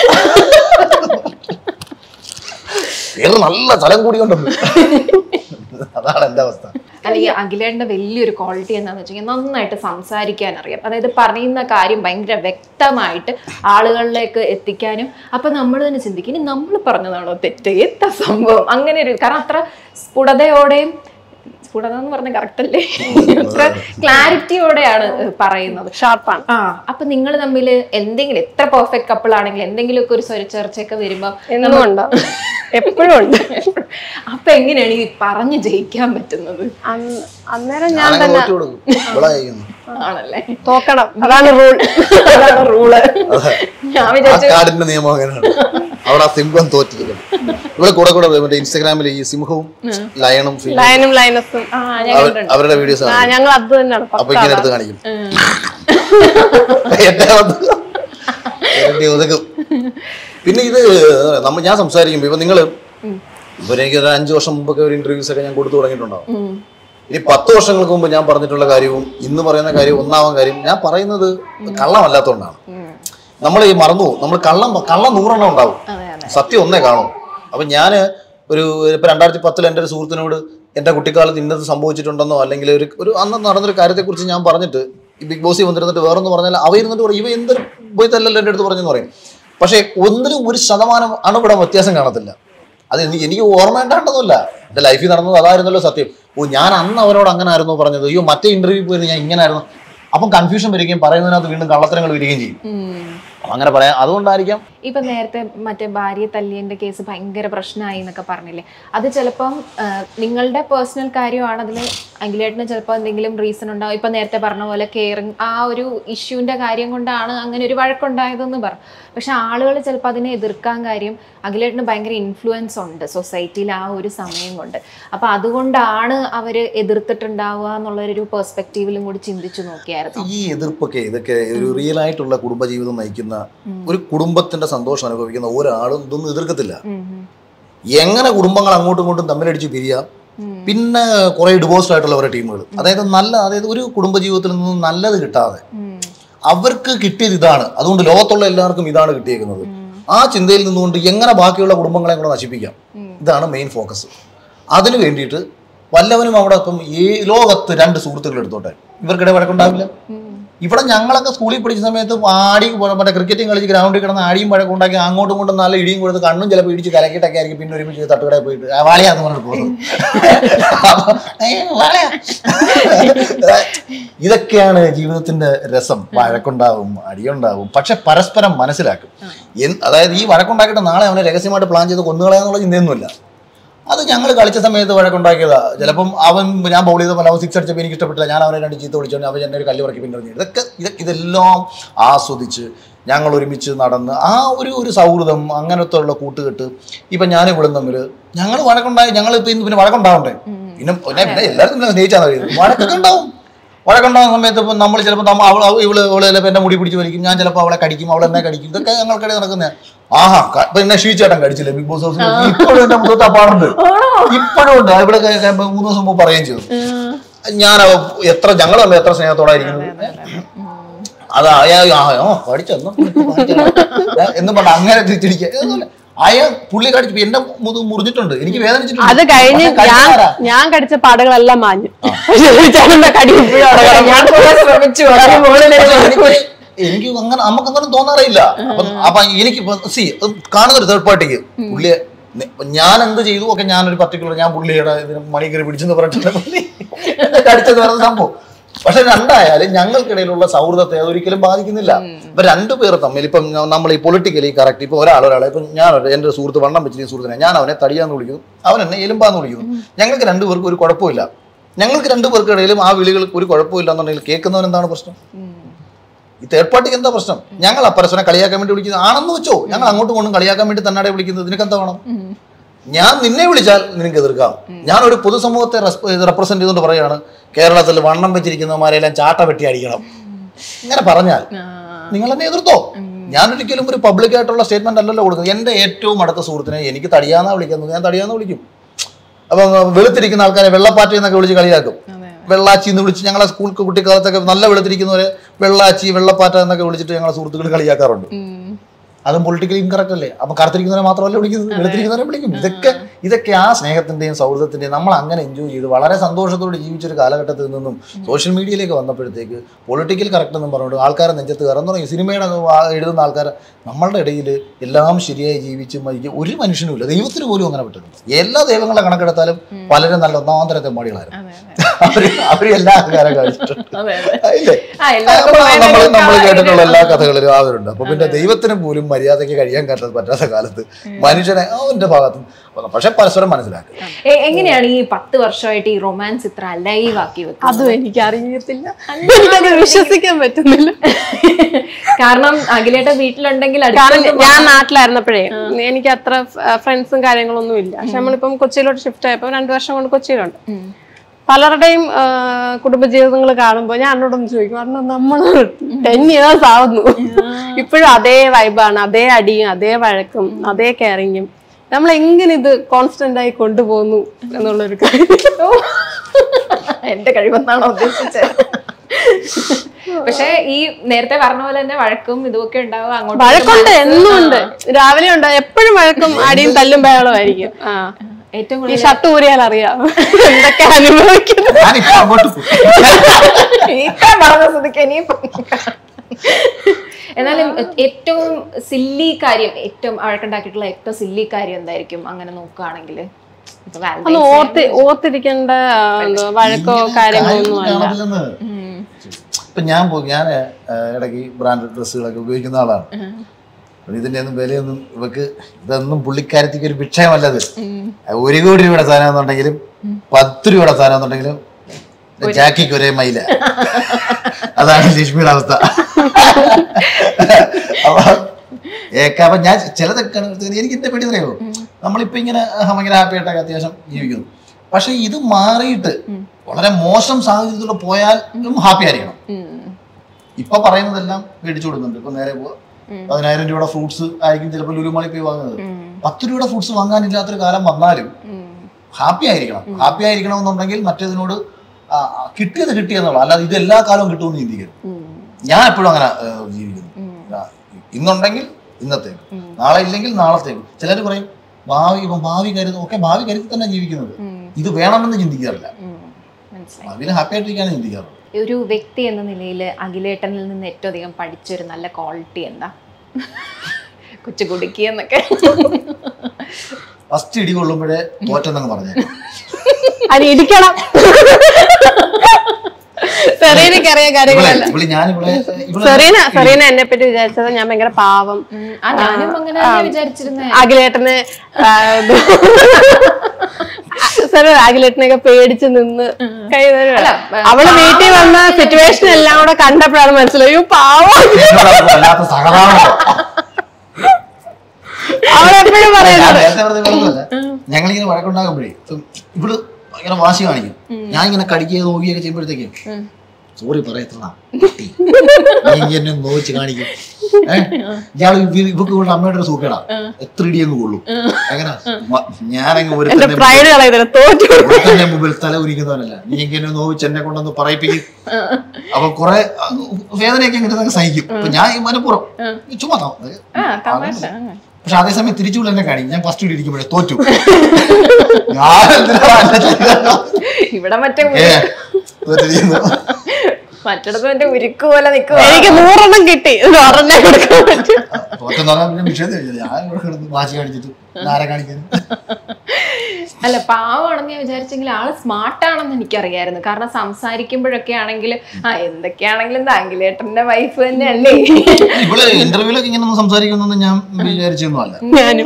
വേറെ നല്ല സ്ഥലം കൂടി കൊണ്ടുണ്ട്. അതാണ് എന്റെ അവസ്ഥ. അല്ലെങ്കിൽ അഖിലേട്ടന്റെ വലിയൊരു ക്വാളിറ്റി എന്താന്ന് വെച്ചാൽ നന്നായിട്ട് സംസാരിക്കാൻ അറിയാം. അതായത് പറയുന്ന കാര്യം ഭയങ്കര വ്യക്തമായിട്ട് ആളുകളിലേക്ക് എത്തിക്കാനും. അപ്പൊ നമ്മൾ തന്നെ ചിന്തിക്കും, ഇനി നമ്മൾ പറഞ്ഞതാണോ തെറ്റ്, എന്താ സംഭവം, അങ്ങനെ ഒരു കാരണം അത്ര സ്ഫുടതയോടെയും, സ്ഫുടത എന്ന് പറഞ്ഞ കറക്റ്റ് അല്ലേ, അത്ര ക്ലാരിറ്റിയോടെയാണ് പറയുന്നത്. ഷാർപ്പാണ്. അപ്പൊ നിങ്ങൾ തമ്മിൽ എന്തെങ്കിലും എത്ര പെർഫെക്റ്റ് കപ്പിൾ ആണെങ്കിലും എന്തെങ്കിലുമൊക്കെ ഒരു സ്വരച്ചേർച്ചയൊക്കെ വരുമ്പോ എപ്പോഴും ഉണ്ട്. അപ്പൊ എങ്ങനെയാണ് ഈ പറഞ്ഞു ജയിക്കാൻ പറ്റുന്നത്? അന്നേരം ഞാൻ തന്നെ ആണല്ലേ തോക്കണം, അതാണ് റൂള്. ഞാൻ വിചാരിച്ചു നിയമം അങ്ങനെയാണ്. അവിടെ സിംഹം തോറ്റിരിക്കണം. ഇവിടെ കൂടെ മറ്റേ ഇൻസ്റ്റാഗ്രാമിൽ ഈ സിംഹവും ലയണും ലൈനസും അവരുടെ വീഡിയോസ് ഞങ്ങൾ അത് തന്നെയാണ്. അപ്പൊ ഇങ്ങനെ എടുത്ത് കാണിക്കും. പിന്നെ ഇത് ഞാൻ സംസാരിക്കുമ്പോ ഇപ്പൊ നിങ്ങള് ഇപ്പൊ എനിക്ക് 5 വർഷം മുമ്പൊക്കെ ഒരു ഇന്റർവ്യൂസ് ഒക്കെ ഞാൻ കൊടുത്തു തുടങ്ങിയിട്ടുണ്ടാവും. ഇനി 10 വർഷങ്ങൾക്ക് മുമ്പ് ഞാൻ പറഞ്ഞിട്ടുള്ള കാര്യവും ഇന്ന് പറയുന്ന കാര്യവും ഒന്നാമൻ കാര്യം ഞാൻ പറയുന്നത് കള്ളമല്ലാത്തതുകൊണ്ടാണ്. നമ്മൾ ഈ മറന്നു നമ്മൾ കള്ളം 100 ഉണ്ടാവും, സത്യം ഒന്നേ കാണും. അപ്പൊ ഞാന് ഇപ്പൊ 2010 എൻ്റെ ഒരു സുഹൃത്തിനോട് എന്റെ കുട്ടിക്കാലത്ത് ഇന്നത് സംഭവിച്ചിട്ടുണ്ടെന്നോ അല്ലെങ്കിൽ ഒരു അന്ന് നടന്നൊരു കാര്യത്തെക്കുറിച്ച് ഞാൻ പറഞ്ഞിട്ട് ഈ ബിഗ് ബോസിൽ വന്നിരുന്നിട്ട് വേറൊന്ന് പറഞ്ഞാൽ അവയിരുന്നിട്ട് പറയും ഇവ എന്തൊരു പോയി തല്ലല്ലോ എൻ്റെ അടുത്ത് പറഞ്ഞെന്ന് പറയും. പക്ഷെ ഒന്നിനും 1% അണുവിടം വ്യത്യാസം കാണത്തില്ല. അത് എനിക്ക് ഓർമ്മയുണ്ടായിട്ടൊന്നുമില്ല, എൻ്റെ ലൈഫിൽ നടന്നത് അതായിരുന്നല്ലോ സത്യം. ഞാൻ അന്ന് അവരോട് അങ്ങനെ ആയിരുന്നു പറഞ്ഞത്, അയ്യോ മറ്റേ ഇന്റർവ്യൂ പോയി ഞാൻ ഇങ്ങനെ ആയിരുന്നു. അപ്പം കൺഫ്യൂഷൻ വരികയും പറയുന്നതിനകത്ത് വീണ്ടും കള്ളത്തരങ്ങൾ വരികയും ചെയ്യും. അങ്ങനെ പറയാം, അതുകൊണ്ടായിരിക്കാം. ഇപ്പൊ നേരത്തെ മറ്റേ ഭാര്യ തല്ലിയന്റെ കേസ് ഭയങ്കര പ്രശ്നമായി എന്നൊക്കെ പറഞ്ഞില്ലേ, അത് ചിലപ്പം നിങ്ങളുടെ പേഴ്സണൽ കാര്യമാണ്. അതിൽ അഖിലേട്ടന് ചിലപ്പോൾ എന്തെങ്കിലും റീസൺ ഉണ്ടാവും. ഇപ്പൊ നേരത്തെ പറഞ്ഞ പോലെ കെയറിങ് ആ ഒരു ഇഷ്യൂവിന്റെ കാര്യം കൊണ്ടാണ് അങ്ങനെ ഒരു വഴക്കുണ്ടായതെന്ന് പറഞ്ഞു. പക്ഷെ ആളുകൾ ചിലപ്പോൾ അതിനെ എതിർക്കാൻ കാര്യം അഖിലേട്ടന് ഭയങ്കര ഇൻഫ്ലുവൻസ് ഉണ്ട് സൊസൈറ്റിയിൽ ആ ഒരു സമയം കൊണ്ട്. അപ്പൊ അതുകൊണ്ടാണ് അവര് എതിർത്തിട്ടുണ്ടാവുക എന്നുള്ളൊരു പെർസ്പെക്റ്റീവിലും കൂടി ചിന്തിച്ചു നോക്കിയായിരുന്നു. ഈ എതിർപ്പൊക്കെ ഇതൊക്കെ ഒരു റിയൽ ആയിട്ടുള്ള കുടുംബജീവിതം നയിക്കുന്ന ഒരു കുടുംബത്തിന്റെ സന്തോഷം അനുഭവിക്കുന്ന ഒരാളും ഇതൊന്നും എതിർക്കത്തില്ല. എങ്ങനെ കുടുംബങ്ങൾ അങ്ങോട്ടും ഇങ്ങോട്ടും തമ്മിലടിച്ച് പിരിയാം. പിന്നെ കുറെ ഡിവോഴ്സ്ഡ് ആയിട്ടുള്ളവരുടെ ടീമുകൾ, അതായത് ഒരു കുടുംബജീവിതത്തിൽ നിന്നും നല്ലത് കിട്ടാതെ അവർക്ക് കിട്ടിയത് ഇതാണ്, അതുകൊണ്ട് ലോകത്തുള്ള എല്ലാവർക്കും ഇതാണ് കിട്ടിയേക്കുന്നത്. ആ ചിന്തയിൽ നിന്നുകൊണ്ട് എങ്ങനെ ബാക്കിയുള്ള കുടുംബങ്ങളെ കൂടെ നശിപ്പിക്കാം, ഇതാണ് മെയിൻ ഫോക്കസ്. അതിന് വേണ്ടിയിട്ട് വല്ലവനും അവിടെ ഇപ്പം ഈ ലോകത്ത് 2 സുഹൃത്തുക്കൾ എടുത്തോട്ടെ, ഇവർക്കിടെ വഴക്കുണ്ടാവില്ല. ഇവിടെ ഞങ്ങളൊക്കെ സ്കൂളിൽ പഠിച്ച സമയത്ത് ആടി മറ്റേ ക്രിക്കറ്റും കളിച്ച് ഗ്രൗണ്ടിൽ കിടന്ന് ആടിയും വഴക്കം ഉണ്ടാക്കി അങ്ങോട്ടും ഇങ്ങോട്ടും നല്ല ഇടിയും കൊടുത്ത് കണ്ണും ചിലപ്പോൾ ഇടിച്ച് കലക്കിയിട്ടൊക്കെ ആയിരിക്കും പിന്നെ ഒരുമിച്ച് തട്ടുകടയിൽ പോയിട്ട് വാളയാന്ന് പറഞ്ഞിട്ട് പോകുന്നത്. ഇതൊക്കെയാണ് ജീവിതത്തിന്റെ രസം. വഴക്കുണ്ടാവും, അടിയുണ്ടാവും, പക്ഷെ പരസ്പരം മനസ്സിലാക്കും. അതായത് ഈ വഴക്കുണ്ടാക്കിയിട്ട് നാളെ അവനെ രഹസ്യമായിട്ട് പ്ലാൻ ചെയ്ത് കൊന്നുകളയാന്നുള്ള ചിന്തയൊന്നുമില്ല. അത് ഞങ്ങൾ കളിച്ച സമയത്ത് വഴക്കുണ്ടാക്കിയതാ. ചിലപ്പം ഞാൻ ബൗൾ ചെയ്തപ്പോൾ അവൻ 6 അടിച്ചപ്പോൾ എനിക്ക് ഇഷ്ടപ്പെട്ടില്ല, ഞാൻ അവനെ 2 ചീത്ത വിളിച്ചോണ്ട് അവൻ എന്നെ ഒരു കല്ല് പറക്കി പിന്തുടങ്ങി. ഇതെല്ലാം ആസ്വദിച്ച് ഞങ്ങൾ ഒരുമിച്ച് നടന്ന് ആ ഒരു സൗഹൃദം, അങ്ങനത്തെ ഉള്ള കൂട്ടുകെട്ട്. ഇപ്പം ഞാൻ ഇവിടെ തമ്മിൽ ഞങ്ങൾ വഴക്കുണ്ടായി, ഞങ്ങൾ ഇപ്പം പിന്നെ വഴക്കുണ്ടാവണ്ടേ, പിന്നെ എല്ലാവരും സ്നേഹിച്ചാൽ വഴക്കൊക്കെ ഉണ്ടാവും. വഴക്കുണ്ടാകുന്ന സമയത്ത് ഇപ്പം നമ്മൾ ചിലപ്പോൾ ഇവള് ചിലപ്പോൾ എന്നെ മുടി പിടിച്ച് വലിക്കും, ഞാൻ ചിലപ്പോൾ അവളെ കടിക്കും, അവൾ എന്നെ കടിക്കും. ഇതൊക്കെ ഞങ്ങൾക്കിടയിൽ നടക്കുന്നത്. ആഹാ, ഇപ്പൊ എന്നെ ഷീച്ചേട്ടൻ കടിച്ചില്ലേ ബിഗ് ബോസ് ഹൗസിൽ, ഇപ്പോഴും എന്റെ മുഖത്ത് അപ്പാടുണ്ട്, ഇപ്പോഴും ഉണ്ട്. ഇവിടെ 3 ദിവസം മുമ്പ് പറയുകയും ചെയ്തു. ഞാൻ ഞങ്ങൾ തമ്മിൽ എത്ര സ്നേഹത്തോടായിരിക്കുന്നത്. അത് കടിച്ചെന്നു എന്ന് പറഞ്ഞ അങ്ങനെ തിരിച്ചിരിക്കുക. പുള്ളി കടിച്ചു എന്റെ മുഖം മുറിഞ്ഞിട്ടുണ്ട്, എനിക്ക് വേദനിച്ചിട്ടുണ്ട്. അത് കഴിഞ്ഞ് ഞാൻ കടിച്ച പാടുകളെല്ലാം മാഞ്ഞു. എനിക്ക് അങ്ങനെ നമുക്കങ്ങനെ തോന്നാറില്ല. അപ്പൊ എനിക്ക് കാണുന്ന ഒരു തേർഡ് പാർട്ടിക്ക് പുള്ളിയെ ഞാൻ എന്ത് ചെയ്തു ഒക്കെ ഞാനൊരു പർട്ടിക്കുലർ ഞാൻ പുള്ളിയുടെ മണിക്കറി പിടിച്ചെന്ന് പറഞ്ഞിട്ട് കടിച്ചെന്ന് പറയുന്ന സംഭവം. പക്ഷെ രണ്ടായാലും ഞങ്ങൾക്കിടയിലുള്ള സൗഹൃദത്തെ അതൊരിക്കലും ബാധിക്കുന്നില്ല. ഇപ്പൊ രണ്ടുപേർ തമ്മിൽ ഇപ്പം നമ്മൾ ഈ പൊളിറ്റിക്കലി കറക്റ്റ് ഇപ്പൊ ഒരാളെ ഇപ്പം ഞാൻ എൻ്റെ ഒരു സുഹൃത്ത് വണ്ണം വെച്ചിട്ട് സുഹൃത്തിനെ ഞാൻ അവനെ തടിയാന്ന് വിളിക്കുന്നു, അവൻ എന്നെ എലുമ്പാന്ന് വിളിക്കുന്നു. ഞങ്ങൾക്ക് രണ്ടുപേർക്കും ഒരു കുഴപ്പമില്ല. ഞങ്ങൾക്ക് രണ്ടുപേർക്കിടയിലും ആ വിളികൾക്ക് ഒരു കുഴപ്പമില്ല എന്നുണ്ടെങ്കിൽ കേൾക്കുന്നവൻ എന്താണ് പ്രശ്നം? ഈ തേർഡ് പാർട്ടിക്ക് എന്താ പ്രശ്നം? ഞങ്ങൾ അപ്പരസനെ കളിയാക്കാൻ വേണ്ടി വിളിക്കുന്നത് ആണെന്ന് വെച്ചോ, ഞങ്ങൾ അങ്ങോട്ടും കൊണ്ടും കളിയാക്കാൻ വേണ്ടി തന്നാടെ വിളിക്കുന്നത്. നിനക്കെന്താ വേണം? ഞാൻ നിന്നെ വിളിച്ചാൽ നിനക്ക് എതിർക്കാം. ഞാനൊരു പൊതുസമൂഹത്തെ റെപ്രസെന്റ് ചെയ്തുകൊണ്ട് പറയുകയാണ്, കേരളത്തിൽ വണ്ണം വെച്ചിരിക്കുന്നവന്മാരെല്ലാം ചാട്ട വെട്ടി അടിക്കണം ഇങ്ങനെ പറഞ്ഞാൽ നിങ്ങൾ എന്നെ എതിർത്തോ? ഞാനൊരിക്കലും ഒരു പബ്ലിക്കായിട്ടുള്ള സ്റ്റേറ്റ്മെന്റ് അല്ലല്ലോ കൊടുക്കുന്നത്. എൻ്റെ ഏറ്റവും അടുത്ത സുഹൃത്തിനെ എനിക്ക് തടിയാന്നാ വിളിക്കുന്നത്, ഞാൻ തടിയാന്ന് വിളിക്കും. അപ്പം വെളുത്തിരിക്കുന്ന ആൾക്കാരെ വെള്ളപ്പാറ്റി എന്നൊക്കെ വിളിച്ച് കളിയാക്കും. വെള്ളാച്ചി എന്ന് വിളിച്ച് ഞങ്ങളെ സ്കൂൾ കുട്ടിക്കാലത്തൊക്കെ നല്ല വെളുത്തിരിക്കുന്നവരെ വെള്ളാച്ചി വെള്ളപ്പാറ്റ എന്നൊക്കെ വിളിച്ചിട്ട് ഞങ്ങളെ സുഹൃത്തുക്കൾ കളിയാക്കാറുണ്ട്. അതും പൊളിറ്റിക്കലി ഇൻകറക്റ്റ് അല്ലേ? അപ്പൊ കറുത്തിരിക്കുന്നവരെ മാത്രമല്ല വിളിക്കുന്നത്, വെളുത്തിരിക്കുന്നവരെ വിളിക്കും. ഇതൊക്കെ ആ സ്നേഹത്തിന്റെയും സൗഹൃദത്തിന്റെയും നമ്മൾ അങ്ങനെ എൻജോയ് ചെയ്ത് വളരെ സന്തോഷത്തോടെ ജീവിച്ചൊരു കാലഘട്ടത്തിൽ നിന്നും സോഷ്യൽ മീഡിയയിലേക്ക് വന്നപ്പോഴത്തേക്ക് പൊളിറ്റിക്കൽ കറക്റ്റ് എന്നും പറഞ്ഞുകൊണ്ട് ആൾക്കാരെ നെഞ്ചത്ത് കയറാൻ തുടങ്ങി. സിനിമയുടെ എഴുതുന്ന ആൾക്കാർ നമ്മളുടെ ഇടയിൽ എല്ലാം ശരിയായി ജീവിച്ച് മരിക്കും ഒരു മനുഷ്യനുമില്ല, ദൈവത്തിന് പോലും അങ്ങനെ പറ്റുന്നില്ല. എല്ലാ ദൈവങ്ങളെ കണക്കെടുത്താലും പലരും നല്ല ഒന്നാന്തര തെമ്മാടികളായിരുന്നു. അവര് എല്ലാ ആൾക്കാരും കാണിച്ചിട്ടുണ്ട്. നമ്മൾ കേട്ടിട്ടുള്ള എല്ലാ കഥകളിലും അവരുണ്ട്. അപ്പൊ പിന്നെ ദൈവത്തിന് പോലും മര്യാദയ്ക്ക് കഴിയാൻ പറ്റാത്ത കാലത്ത് മനുഷ്യനെ അവന്റെ ഭാഗത്ത് പക്ഷെ പരസ്പരം മനസ്സിലാക്കുക. എങ്ങനെയാണ് ഈ 10 വർഷമായിട്ട് ഈ റൊമാൻസ് ഇത്ര ലൈവ് ആക്കി വെക്കുന്നത്? അതും എനിക്ക് അറിയത്തില്ല, എനിക്കത് വിശ്വസിക്കാൻ പറ്റുന്നില്ല. കാരണം അഖിലേട്ട വീട്ടിലുണ്ടെങ്കിൽ ഞാൻ നാട്ടിലായിരുന്നപ്പോഴേ എനിക്ക് അത്ര ഫ്രണ്ട്സും കാര്യങ്ങളൊന്നും ഇല്ല. പക്ഷെ നമ്മളിപ്പം കൊച്ചിയിലോട്ട് ഷിഫ്റ്റ് ആയപ്പോ 2 വർഷം കൊണ്ട് കൊച്ചിയിലുണ്ട്. പലരുടെയും കുടുംബജീവിതങ്ങൾ കാണുമ്പോൾ ഞാൻ എന്നോടൊന്ന് ചോദിക്കും, കാരണം നമ്മൾ 10 years ആവുന്നു, ഇപ്പോഴും അതേ വൈബാണ്, അതേ അടിയും അതേ വഴക്കും അതേ കെയറിങ്ങും. നമ്മൾ എങ്ങനെ ഇത് കോൺസ്റ്റന്റ് ആയി കൊണ്ടുപോകുന്നു എന്നുള്ളൊരു കാര്യം എന്റെ കഴിവെന്നാണോ ഉദ്ദേശിച്ചത്? പക്ഷെ ഈ നേരത്തെ പറഞ്ഞ പോലെ തന്നെ വഴക്കും ഇതൊക്കെ ഉണ്ടാവും. അങ്ങോട്ട് വഴക്കുണ്ട്, എന്നും ഉണ്ട്, രാവിലെ ഉണ്ട്, എപ്പോഴും വഴക്കും അടിയും തല്ലും ബഹളമായിരിക്കും. ഏറ്റവും ഈ ഷർട്ട് ഊരിയാൽ അറിയാം എന്തൊക്കെ അനുഭവിക്കുന്നു. എന്നാലും ഏറ്റവും സില്ലി കാര്യം, ഏറ്റവും വഴക്കുണ്ടാക്കിയിട്ടുള്ള ഏറ്റവും സില്ലി കാര്യം എന്തായിരിക്കും അങ്ങനെ നോക്കുകയാണെങ്കിൽ? ഓർത്തിരിക്കേണ്ട വഴക്കോ കാര്യങ്ങളോ ഒന്നും അല്ല. ഇപ്പൊ ഞാൻ ഇടയ്ക്ക് ബ്രാൻഡഡ് ഡ്രസ്സുകളൊക്കെ ഉപയോഗിക്കുന്ന ആളാണ്. ഇതിന്റെ ഒന്നും വിലയൊന്നും ഇവക്ക് ഇതൊന്നും പുള്ളിക്കാരത്തേക്ക് ഒരു വിഷയമല്ലത്. 1 കോടി രൂപയുടെ സാധനം എന്നുണ്ടെങ്കിലും 10 രൂപയുടെ സാധനം എന്നുണ്ടെങ്കിലും ജാക്കിക്ക് ഒരേ മൈല. അതാണ് ലക്ഷ്മിയുടെ അവസ്ഥ. അപ്പൊ ഞാൻ ചിലതൊക്കെ എനിക്ക് എന്റെ പേടി അറിയാമോ, നമ്മളിപ്പോ ഇങ്ങനെ ഭയങ്കര ഹാപ്പി ആയിട്ടൊക്കെ അത്യാവശ്യം ജീവിക്കുന്നു. പക്ഷെ ഇത് മാറിയിട്ട് വളരെ മോശം സാഹചര്യത്തിലൂടെ പോയാൽ ഹാപ്പി ആയിരിക്കണം. ഇപ്പൊ പറയുന്നതെല്ലാം മേടിച്ചു കൊടുക്കുന്നുണ്ട്. ഇപ്പൊ നേരെ പോവാ 10,000 രൂപയുടെ ഫ്രൂട്ട്സ് ആയിരിക്കും ചിലപ്പോൾ ലുലുമാളി പോയി വാങ്ങുന്നത്. 10 രൂപയുടെ ഫ്രൂട്ട്സ് വാങ്ങാനില്ലാത്തൊരു കാലം വന്നാലും ഹാപ്പി ആയിരിക്കണം. ഹാപ്പി ആയിരിക്കണം എന്നുണ്ടെങ്കിൽ മറ്റേതിനോട് കിട്ടിയത് കിട്ടിയെന്നുള്ള, അല്ലാതെ ഇത് എല്ലാ കാലവും കിട്ടുമെന്ന് ചിന്തിക്കരുത്. ഞാൻ എപ്പോഴും അങ്ങനെ ജീവിക്കുന്നു. ഇന്നുണ്ടെങ്കിൽ ഇന്നത്തേക്ക്, നാളെ ഇല്ലെങ്കിൽ നാളത്തേക്ക്. ചിലർ പറയും ഭാവി കരുതും. ഒക്കെ ഭാവി കരുതി തന്നെ ജീവിക്കുന്നത്. ഇത് വേണമെന്ന് ചിന്തിക്കാറില്ല. ഭാവിയിൽ ഹാപ്പി ആയിട്ടിരിക്കാനും ചിന്തിക്കാറുണ്ട്. ഒരു വ്യക്തി എന്ന നിലയിൽ അഖിലേട്ടനിൽ നിന്ന് ഏറ്റവും അധികം പഠിച്ചൊരു നല്ല ക്വാളിറ്റി എന്താ? കൊച്ചു കുടുക്കി എന്നൊക്കെ ഫസ്റ്റ് ഇടി കൊള്ളുമ്പോഴേ തോറ്റെന്നങ്ങ് പറഞ്ഞു. അത് ഇടിക്കണം. സെറീനക്കറിയ കാര്യങ്ങളല്ല. സെറീന എന്നെ പറ്റി വിചാരിച്ചത് ഞാൻ ഭയങ്കര പാവം, അഖിലേട്ടന് അഖിലേട്ടനൊക്കെ പേടിച്ച് നിന്ന് അവള് വീട്ടിൽ വന്ന സിറ്റുവേഷൻ എല്ലാം കൂടെ കണ്ടപ്പോഴാണ് മനസ്സിലായി പാവം. അവളെപ്പോഴും പറയുന്നത് ഞങ്ങളിങ്ങനെ വഴക്കുണ്ടാകുമ്പോഴേ ഇവള് ഭയങ്കര വാശി കാണിക്കും. ഞാൻ ഇങ്ങനെ കടിക്കുകയോ നോക്കിയൊക്കെ ചെയ്യുമ്പോഴത്തേക്കും സോറി പറയത്തണ എന്നെ നോവിച്ച് കാണിക്കും. ഇയാൾ ഇവക്ക് കൊണ്ട് അമ്മയുടെ ഒരു സൂക്കേടാ, എത്ര ഇടിയങ്ങ് കൊള്ളും. എങ്ങനെ ഞാനങ്ങ് ഒരു മുമ്പിൽ തല ഉരിക്കുന്നവനല്ല, നീ എന്നെ നോവിച്ച് എന്നെ കൊണ്ടൊന്ന് പറയിപ്പിക്കും. അപ്പൊ കുറെ വേദനയൊക്കെ ഇങ്ങനെ സഹിക്കും. അപ്പൊ ഞാൻ ഈ മനപ്പുറം ചുമ്മാ പക്ഷെ അതേസമയം തിരിച്ചുള്ള എന്നെ കാണിക്കും. ഞാൻ ഫസ്റ്റ് ഇടി ഇരിക്കുമ്പോഴേ തോറ്റു. ഇവിടെ മറ്റിടത്ത് എന്റെ ഉരുക്ക് പോലെ നിൽക്കുക. എനിക്ക് 100 കിട്ടി, അല്ല പാവാണെന്ന് ഞാൻ വിചാരിച്ചെങ്കിൽ ആള് സ്മാർട്ടാണെന്ന് എനിക്കറിയായിരുന്നു. കാരണം സംസാരിക്കുമ്പോഴൊക്കെ ആണെങ്കിൽ എന്തൊക്കെയാണെങ്കിലും അഖിലേട്ടന്റെ വൈഫ് തന്നെയല്ലേ. ഇവിടെ ഇന്റർവ്യൂലൊക്കെ ഇങ്ങനെ സംസാരിക്കുന്നൊന്നും ഞാൻ വിചാരിച്ചൊന്നുമല്ല.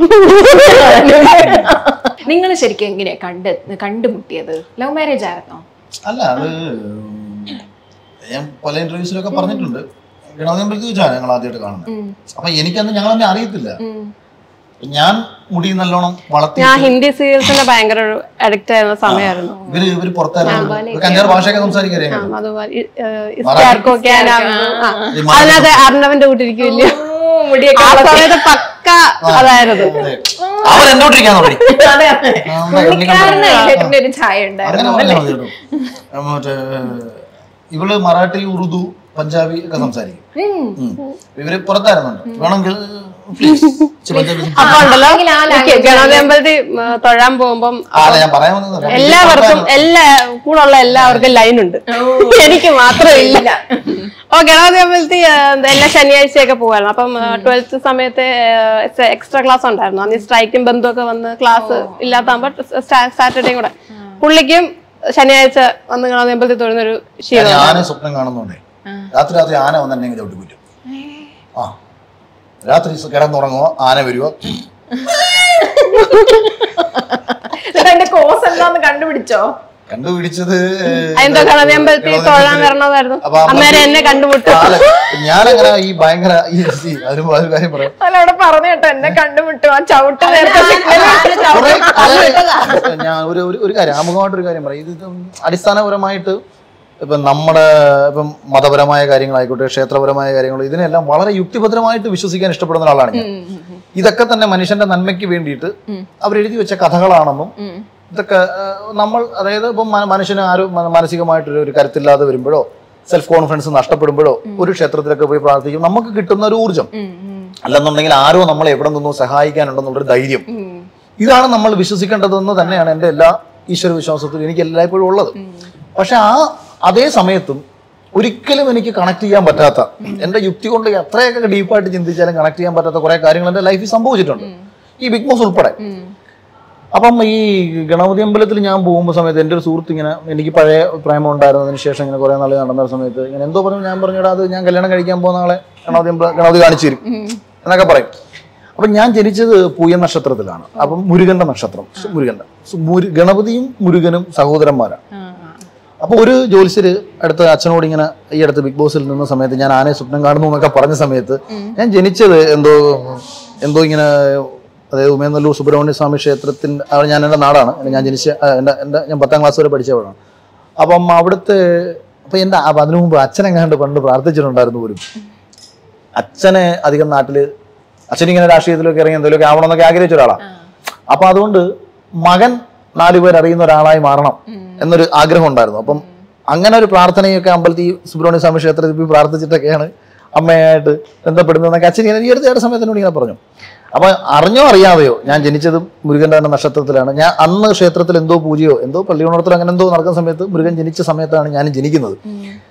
നിങ്ങൾ ശരിക്കും എങ്ങനെയാ കണ്ടുമുട്ടിയത്? ലവ് മാരേജ് ആയിരുന്നോ? അല്ല, അത് ഞാൻ പല ഇന്റർവ്യൂസിലൊക്കെ പറഞ്ഞിട്ടുണ്ട്. ഗണപതിയമ്പലത്തിൽ വെച്ചാണ് ഞങ്ങൾ ആദ്യമായിട്ട് കാണുന്നത്. അപ്പൊ എനിക്കന്ന് ഞങ്ങൾ തന്നെ അറിയത്തില്ല. ഞാൻ മുടി നല്ലോണം വളർത്തി, ഞാൻ ഹിന്ദി സീരിയൽസിന്റെ ഭയങ്കര അഡിക്റ്റ് ആയിരുന്ന സമയമായിരുന്നു. ഇവര് പുറത്തായിരുന്നു, 5-6 ഭാഷയൊക്കെ സംസാരിക്കറിയാം. അതിനകത്ത് അർണവന്റെ കൂട്ടിരിക്കില്ല, ആ സമയത്ത് പക്ക അതായിരുന്നു. ഇവള് മറാഠി, ഉറുദു, പഞ്ചാബി ഒക്കെ സംസാരിക്കും. ഇവര് പുറത്തായിരുന്നുണ്ട്. വേണമെങ്കിൽ അപ്പൊ ഉണ്ടല്ലോ ഗണപതി അമ്പലത്തിൽ തൊഴാൻ പോകുമ്പം എല്ലാവർക്കും കൂടെ ഉള്ള എല്ലാവർക്കും ലൈനുണ്ട്, എനിക്ക് മാത്രമില്ല. അപ്പൊ ഗണപതി അമ്പലത്തിൽ എല്ലാ ശനിയാഴ്ചയൊക്കെ പോകായിരുന്നു. അപ്പം 12th സമയത്ത് എക്സ്ട്രാ ക്ലാസ് ഉണ്ടായിരുന്നു. അന്ന് സ്ട്രൈക്കും ബന്ധമൊക്കെ വന്ന് ക്ലാസ് ഇല്ലാത്താകുമ്പോ സാറ്റർഡേയും കൂടെ പുള്ളിക്കും ശനിയാഴ്ച വന്ന് ഗണപതി അമ്പലത്തിൽ തൊഴുന്നൊരു ശീലം. ആന സ്വപ്നം കാണുന്നുണ്ടേ, രാത്രി ആന വന്നെ ചവിട്ടി പറ്റും. ആ രാത്രി കിടന്നുറങ്ങുമോ ആന വരുമോ? കണ്ടുപിടിച്ചോ? കണ്ടുപിടിച്ചത് എന്തോ ഗണപതി അമ്പലത്തിൽ തൊഴാൻ വരണമായിരുന്നു. അന്നേരം എന്നെ കണ്ടുമുട്ടും. ഞാനങ്ങനെ ഈ ഭയങ്കര ഒരു കാര്യം പറയാം, പറഞ്ഞു കേട്ടോ, എന്നെ കണ്ടുമുട്ടും. ആ ചവിട്ട് ഞാൻ ഒരു കാര്യം ആമുഖമായിട്ടൊരു കാര്യം പറയാം. ഇത് അടിസ്ഥാനപരമായിട്ട് ഇപ്പം നമ്മുടെ ഇപ്പം മതപരമായ കാര്യങ്ങളായിക്കോട്ടെ, ക്ഷേത്രപരമായ കാര്യങ്ങൾ, ഇതിനെല്ലാം വളരെ യുക്തിഭദ്രമായിട്ട് വിശ്വസിക്കാൻ ഇഷ്ടപ്പെടുന്ന ഒരാളാണ് ഞാൻ. ഇതൊക്കെ തന്നെ മനുഷ്യന്റെ നന്മയ്ക്ക് വേണ്ടിയിട്ട് അവരെഴുതി വെച്ച കഥകളാണെന്നും ഇതൊക്കെ നമ്മൾ, അതായത് ഇപ്പം മനുഷ്യന് ആരും മാനസികമായിട്ടൊരു കരുത്തില്ലാതെ വരുമ്പോഴോ സെൽഫ് കോൺഫിഡൻസ് നഷ്ടപ്പെടുമ്പോഴോ ഒരു ക്ഷേത്രത്തിലൊക്കെ പോയി പ്രാർത്ഥിക്കും, നമുക്ക് കിട്ടുന്ന ഒരു ഊർജ്ജം. അല്ലെന്നുണ്ടെങ്കിൽ ആരോ നമ്മളെ എവിടെ നിന്നോ സഹായിക്കാനുണ്ടെന്നുള്ളൊരു ധൈര്യം. ഇതാണ് നമ്മൾ വിശ്വസിക്കേണ്ടതെന്ന് തന്നെയാണ് എൻ്റെ എല്ലാ ഈശ്വര വിശ്വാസത്തിലും എനിക്ക് എല്ലായ്പ്പോഴും ഉള്ളത്. പക്ഷെ അതേ സമയത്തും ഒരിക്കലും എനിക്ക് കണക്ട് ചെയ്യാൻ പറ്റാത്ത, എൻ്റെ യുക്തി കൊണ്ട് എത്രയൊക്കെ ഡീപ്പായിട്ട് ചിന്തിച്ചാലും കണക്ട് ചെയ്യാൻ പറ്റാത്ത കുറെ കാര്യങ്ങൾ എൻ്റെ ലൈഫിൽ സംഭവിച്ചിട്ടുണ്ട്, ഈ ബിഗ് ബോസ് ഉൾപ്പെടെ. അപ്പം ഈ ഗണപതി അമ്പലത്തിൽ ഞാൻ പോകുമ്പോൾ സമയത്ത് എൻ്റെ ഒരു സുഹൃത്ത് ഇങ്ങനെ, എനിക്ക് പഴയ പ്രേമം ഉണ്ടായിരുന്നതിന് ശേഷം ഇങ്ങനെ കുറെ നാൾ നടന്ന സമയത്ത് ഇങ്ങനെ എന്തോ പറഞ്ഞു, ഞാൻ പറഞ്ഞിടാ അത് ഞാൻ കല്യാണം കഴിക്കാൻ പോകുന്ന ആളെ ഗണപതി കാണിച്ചു തരും എന്നൊക്കെ പറയും. അപ്പം ഞാൻ ജനിച്ചത് പൂയ നക്ഷത്രത്തിലാണ്. അപ്പം മുരുകന്റെ നക്ഷത്രം, ഗണപതിയും മുരുകനും സഹോദരന്മാരാണ്. അപ്പൊ ഒരു ജ്യോത്സ്യര് അടുത്ത അച്ഛനോട് ഇങ്ങനെ ഈ അടുത്ത് ബിഗ് ബോസിൽ നിന്ന സമയത്ത് ഞാൻ ആനയെ സ്വപ്നം കാണുന്നു എന്നൊക്കെ പറഞ്ഞ സമയത്ത് ഞാൻ ജനിച്ചത് എന്തോ ഇങ്ങനെ, അതായത് ഉമേനല്ലൂർ സുബ്രഹ്മണ്യ സ്വാമി ക്ഷേത്രത്തിന്റെ, ഞാൻ എൻ്റെ നാടാണ്, ഞാൻ ജനിച്ച ഞാൻ 10ാം ക്ലാസ് വരെ പഠിച്ചവരാണ്. അപ്പം അവിടുത്തെ അപ്പൊ അതിനു മുമ്പ് അച്ഛനെങ്ങാണ്ട് പണ്ട് പ്രാർത്ഥിച്ചിട്ടുണ്ടായിരുന്നു പോലും. അച്ഛനെ അധികം നാട്ടില്, അച്ഛനിങ്ങനെ രാഷ്ട്രീയത്തിലൊക്കെ ഇറങ്ങി എന്തെങ്കിലുമൊക്കെ ആവണമെന്നൊക്കെ ആഗ്രഹിച്ച ഒരാളാണ്. അപ്പൊ അതുകൊണ്ട് മകൻ 4 പേർ അറിയുന്ന ഒരാളായി മാറണം എന്നൊരു ആഗ്രഹം ഉണ്ടായിരുന്നു. അപ്പം അങ്ങനെ ഒരു പ്രാർത്ഥനയൊക്കെ അമ്പലത്തിൽ സുബ്രഹ്മണ്യ സ്വാമി ക്ഷേത്രത്തിൽ പോയി പ്രാർത്ഥിച്ചിട്ടൊക്കെയാണ് അമ്മയായിട്ട് ബന്ധപ്പെടുന്നതെന്നൊക്കെ അച്ഛൻ ഇങ്ങനെ ഈ അടുത്ത സമയത്തിനോട് ഇങ്ങനെ പറഞ്ഞു. അപ്പൊ അറിഞ്ഞോ അറിയാതെയോ ഞാൻ ജനിച്ചതും മുരുകന്റെ തന്നെ നക്ഷത്രത്തിലാണ്. ഞാൻ അന്ന് ക്ഷേത്രത്തിൽ എന്തോ പൂജയോ എന്തോ പള്ളിയോണത്തിലോ അങ്ങനെ എന്തോ നടക്കുന്ന സമയത്ത് മുരുകൻ ജനിച്ച സമയത്താണ് ഞാൻ ജനിക്കുന്നത്.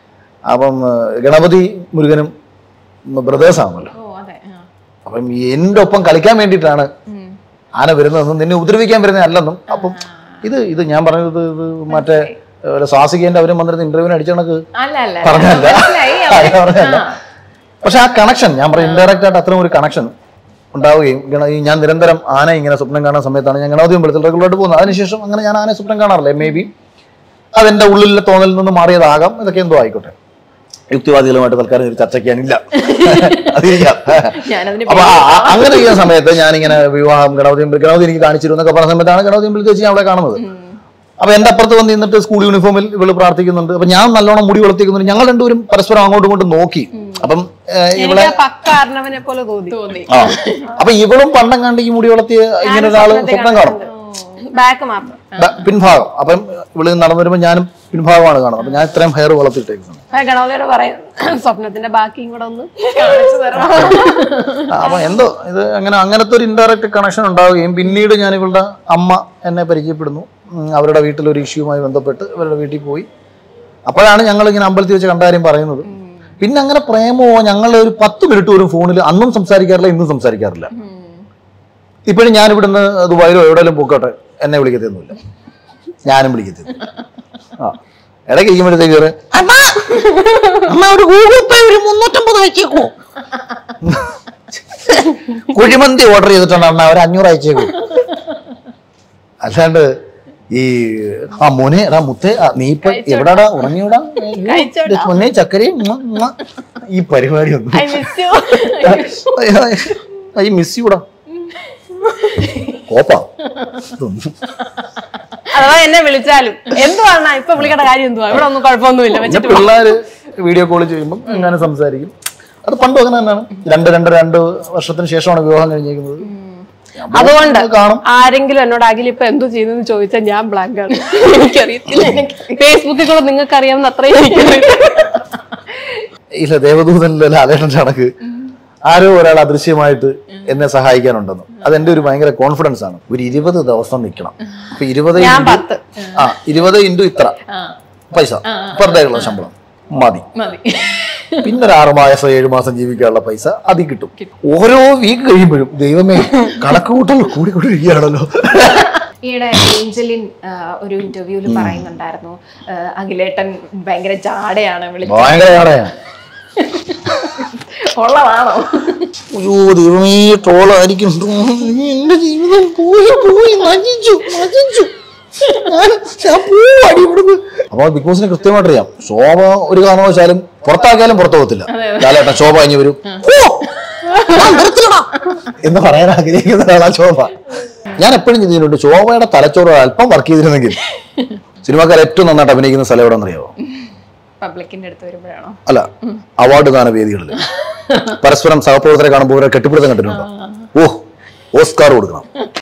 അപ്പം ഗണപതി മുരുകനും ബ്രദേഴ്സ് ആണല്ലോ. അപ്പം എൻ്റെ ഒപ്പം കളിക്കാൻ വേണ്ടിയിട്ടാണ് ആന വരുന്നതെന്നും നിന്നെ ഉപദ്രവിക്കാൻ വരുന്നതല്ലെന്നും. അപ്പം ഇത് ഞാൻ പറഞ്ഞത് ഇത് മറ്റേ സ്വാസികേന്റെ അവരും വന്നിരുന്ന ഇന്റർവ്യൂവിന് അടിച്ച കണക്ക് പറഞ്ഞല്ല. പക്ഷെ ആ കണക്ഷൻ ഞാൻ പറയും, ഇൻഡയറക്റ്റ് ആയിട്ട് അത്രയും ഒരു കണക്ഷൻ ഉണ്ടാവുകയും ഞാൻ നിരന്തരം ആന ഇങ്ങനെ സ്വപ്നം കാണുന്ന സമയത്താണ് ഞാൻ ഗണപതി അമ്പലത്തിൽ റെഗുലറായിട്ട് പോകുന്നത്. അതിനുശേഷം അങ്ങനെ ഞാൻ ആനയെ സ്വപ്നം കാണാറില്ല. മേ ബി അതെന്റെ ഉള്ളിലെ തോന്നലിൽ നിന്ന് മാറിയതാകാം, ഇതൊക്കെ എന്തോ ആയിക്കോട്ടെ. യുക്തിവാദികളുമായിട്ട് തൽക്കാലം ഒരു ചർച്ചയ്ക്കാനില്ല. അതിരിക്കാം. അപ്പൊ അങ്ങനെ ചെയ്യുന്ന സമയത്ത് ഞാനിങ്ങനെ വിവാഹം ഗണപതി എനിക്ക് കാണിച്ചിരുന്നു എന്നൊക്കെ പറഞ്ഞ സമയത്താണ് ഗണപതി അമ്പലത്തിൽ വെച്ച് ഞാൻ അവിടെ കാണുന്നത്. അപ്പൊ എന്റെ അപ്പുറത്ത് വന്ന് നിന്നിട്ട് സ്കൂൾ യൂണിഫോമിൽ ഇവള് പ്രാർത്ഥിക്കുന്നുണ്ട്. അപ്പൊ ഞാൻ നല്ലോണം മുടി വളർത്തിക്കുന്നുണ്ട്. ഞങ്ങൾ രണ്ടുപേരും പരസ്പരം അങ്ങോട്ടും ഇങ്ങോട്ടും നോക്കി. അപ്പം ഇവളെ അപ്പൊ ഇവളും പണ്ടം കണ്ട് ഈ മുടി വളർത്തിയ ഇങ്ങനെ ഒരാള് സ്വപ്നം കാണും, പിൻഭാഗം. അപ്പം ഇവള് നടന്നു വരുമ്പോ ഞാനും പിൻഭാഗമാണ് കാണുന്നത്. അപ്പൊ ഞാൻ ഇത്രയും ഹെയർ വളർത്തിയിട്ടേക്കുന്നത്. സ്വപ്നത്തിന്റെ ബാക്കിയും കൂടെ ഒന്ന് അപ്പൊ എന്തോ ഇത് അങ്ങനത്തെ ഒരു ഇൻഡയറക്റ്റ് കണക്ഷൻ ഉണ്ടാവുകയും പിന്നീട് ഞാൻ ഇവളുടെ അമ്മ എന്നെ പരിചയപ്പെടുന്നു. അവരുടെ വീട്ടിലൊരു ഇഷ്യൂമായി ബന്ധപ്പെട്ട് ഇവരുടെ വീട്ടിൽ പോയി. അപ്പോഴാണ് ഞങ്ങൾ ഇങ്ങനെ അമ്പലത്തിൽ വെച്ച് കണ്ട കാര്യം പറയുന്നത്. പിന്നെ അങ്ങനെ പ്രേമോ ഞങ്ങൾ ഒരു 10 മിനിറ്റ് പോലും ഫോണിൽ അന്നും സംസാരിക്കാറില്ല, ഇന്നും സംസാരിക്കാറില്ല. ഇപ്പോഴും ഞാൻ ഇവിടുന്ന് ദുബായിലോ എവിടെയെങ്കിലും പോക്കോട്ടെ എന്നെ വിളിക്കത്തൊന്നുമില്ല, ഞാനും വിളിക്കത്തില്ല. ആ ഇടയ്ക്ക് ഇരിക്കുമ്പോഴത്തേക്ക് ഗൂഗിൾ പേ ഒരു 350 അയച്ചേക്കോ, കുഴിമന്തി ഓർഡർ ചെയ്തിട്ടുണ്ട് അണ്ണ ഒരു 500 അയച്ചേക്കോ. അല്ലാണ്ട് ഈ മോനെ മുത്തേ നീ ഇപ്പൊ എവിടാടാ ഉറങ്ങിയോടാ മോനെ ചക്കരയും ഈ പരിപാടി ഒന്നും ഈ മിസ് യൂടാ കോപ്പാ. അഥവാ എന്നെ വിളിച്ചാലും എന്തുവാണ് ഇപ്പൊ വിളിക്കേണ്ട കാര്യം എന്തുവാ, ഇവിടെ ഒന്നും കുഴപ്പമൊന്നുമില്ല. പിള്ളേര് വീഡിയോ കോൾ ചെയ്യുമ്പോൾ അങ്ങനെ സംസാരിക്കും. അത് പണ്ടും അങ്ങനെ തന്നെയാണ്. 2 വർഷത്തിന് ശേഷമാണ് വിവാഹം കഴിഞ്ഞേക്കുന്നത്. അതുകൊണ്ട് ആരെങ്കിലും എന്നോട് അഖിൽ ഇപ്പൊ എന്തോ ചെയ്യുന്നെന്ന് ചോദിച്ചാൽ ഞാൻ ബ്ലാങ്ക് ആണ്, എനിക്കറിയത്തില്ല. ഫേസ്ബുക്കിൽ കൂടെ നിങ്ങൾക്ക് അറിയാവുന്ന അത്രയും ഇല്ല. ദേവദൂതനിലെ ലാലേട്ടന്റെ കണക്ക് ആരോ ഒരാൾ അദൃശ്യമായിട്ട് എന്നെ സഹായിക്കാനുണ്ടെന്ന്. അതെന്റെ ഒരു ഭയങ്കര കോൺഫിഡൻസ് ആണ്. ഒരു 20 ദിവസം നിൽക്കണം. അപ്പൊ 20 ഇൻറ്റു ഇത്ര പൈസ പെർ ഡേ ഉള്ള ശമ്പളം മതി. പിന്നെ ഒരു 6 മാസം 7 മാസം ജീവിക്കാനുള്ള പൈസ അതി കിട്ടും. ഓരോ വീക്ക് കഴിയുമ്പോഴും ദൈവമേ കണക്ക് കൂട്ടൽ കൂടിക്കൊണ്ടിരിക്കുകയാണല്ലോ. ഈയിടെ ഏഞ്ചലിൻ ഒരു ഇന്റർവ്യൂവിൽ പറയുന്നുണ്ടായിരുന്നു അഖിലേട്ടൻ ഭയങ്കര ജാടയാണ്, ഭയങ്കര ജാടയാണ്. ഉള്ളതാണോ? അയ്യോ ദൈവമേ ട്രോളായിരിക്കും. എന്റെ ജീവിതം പോയി നശിച്ചു. അപ്പൊ ബിഗ് ബോസിന് കൃത്യമായിട്ട് അറിയാം ശോഭ ഒരു കാരണവശാലും പുറത്താക്കിയാലും പുറത്തു പോകത്തില്ല. ലാലേട്ടൻ ശോഭ കഴിഞ്ഞ് വരും എന്ന് പറയാൻ ആഗ്രഹിക്കുന്ന ഒരാളാ ശോഭ. ഞാൻ എപ്പോഴും ചിന്തിച്ചിട്ടുണ്ട് ശോഭയുടെ തലച്ചോറ് അല്പം വർക്ക് ചെയ്തിരുന്നെങ്കിൽ സിനിമാക്കാർ ഏറ്റവും നന്നായിട്ട് അഭിനയിക്കുന്ന സ്ഥലം എവിടെ അറിയാമോ? പബ്ലിക്കിന്റെ അടുത്ത് വരുമ്പോഴാണോ? അല്ല, അവാർഡ് ദാന വേദികളിൽ പരസ്പരം സഹപ്രവർത്തകരെ കാണുമ്പോൾ കെട്ടിപ്പിടുത്തം കണ്ടിട്ടുണ്ടോ? ഓസ്കാർ കൊടുക്കണം.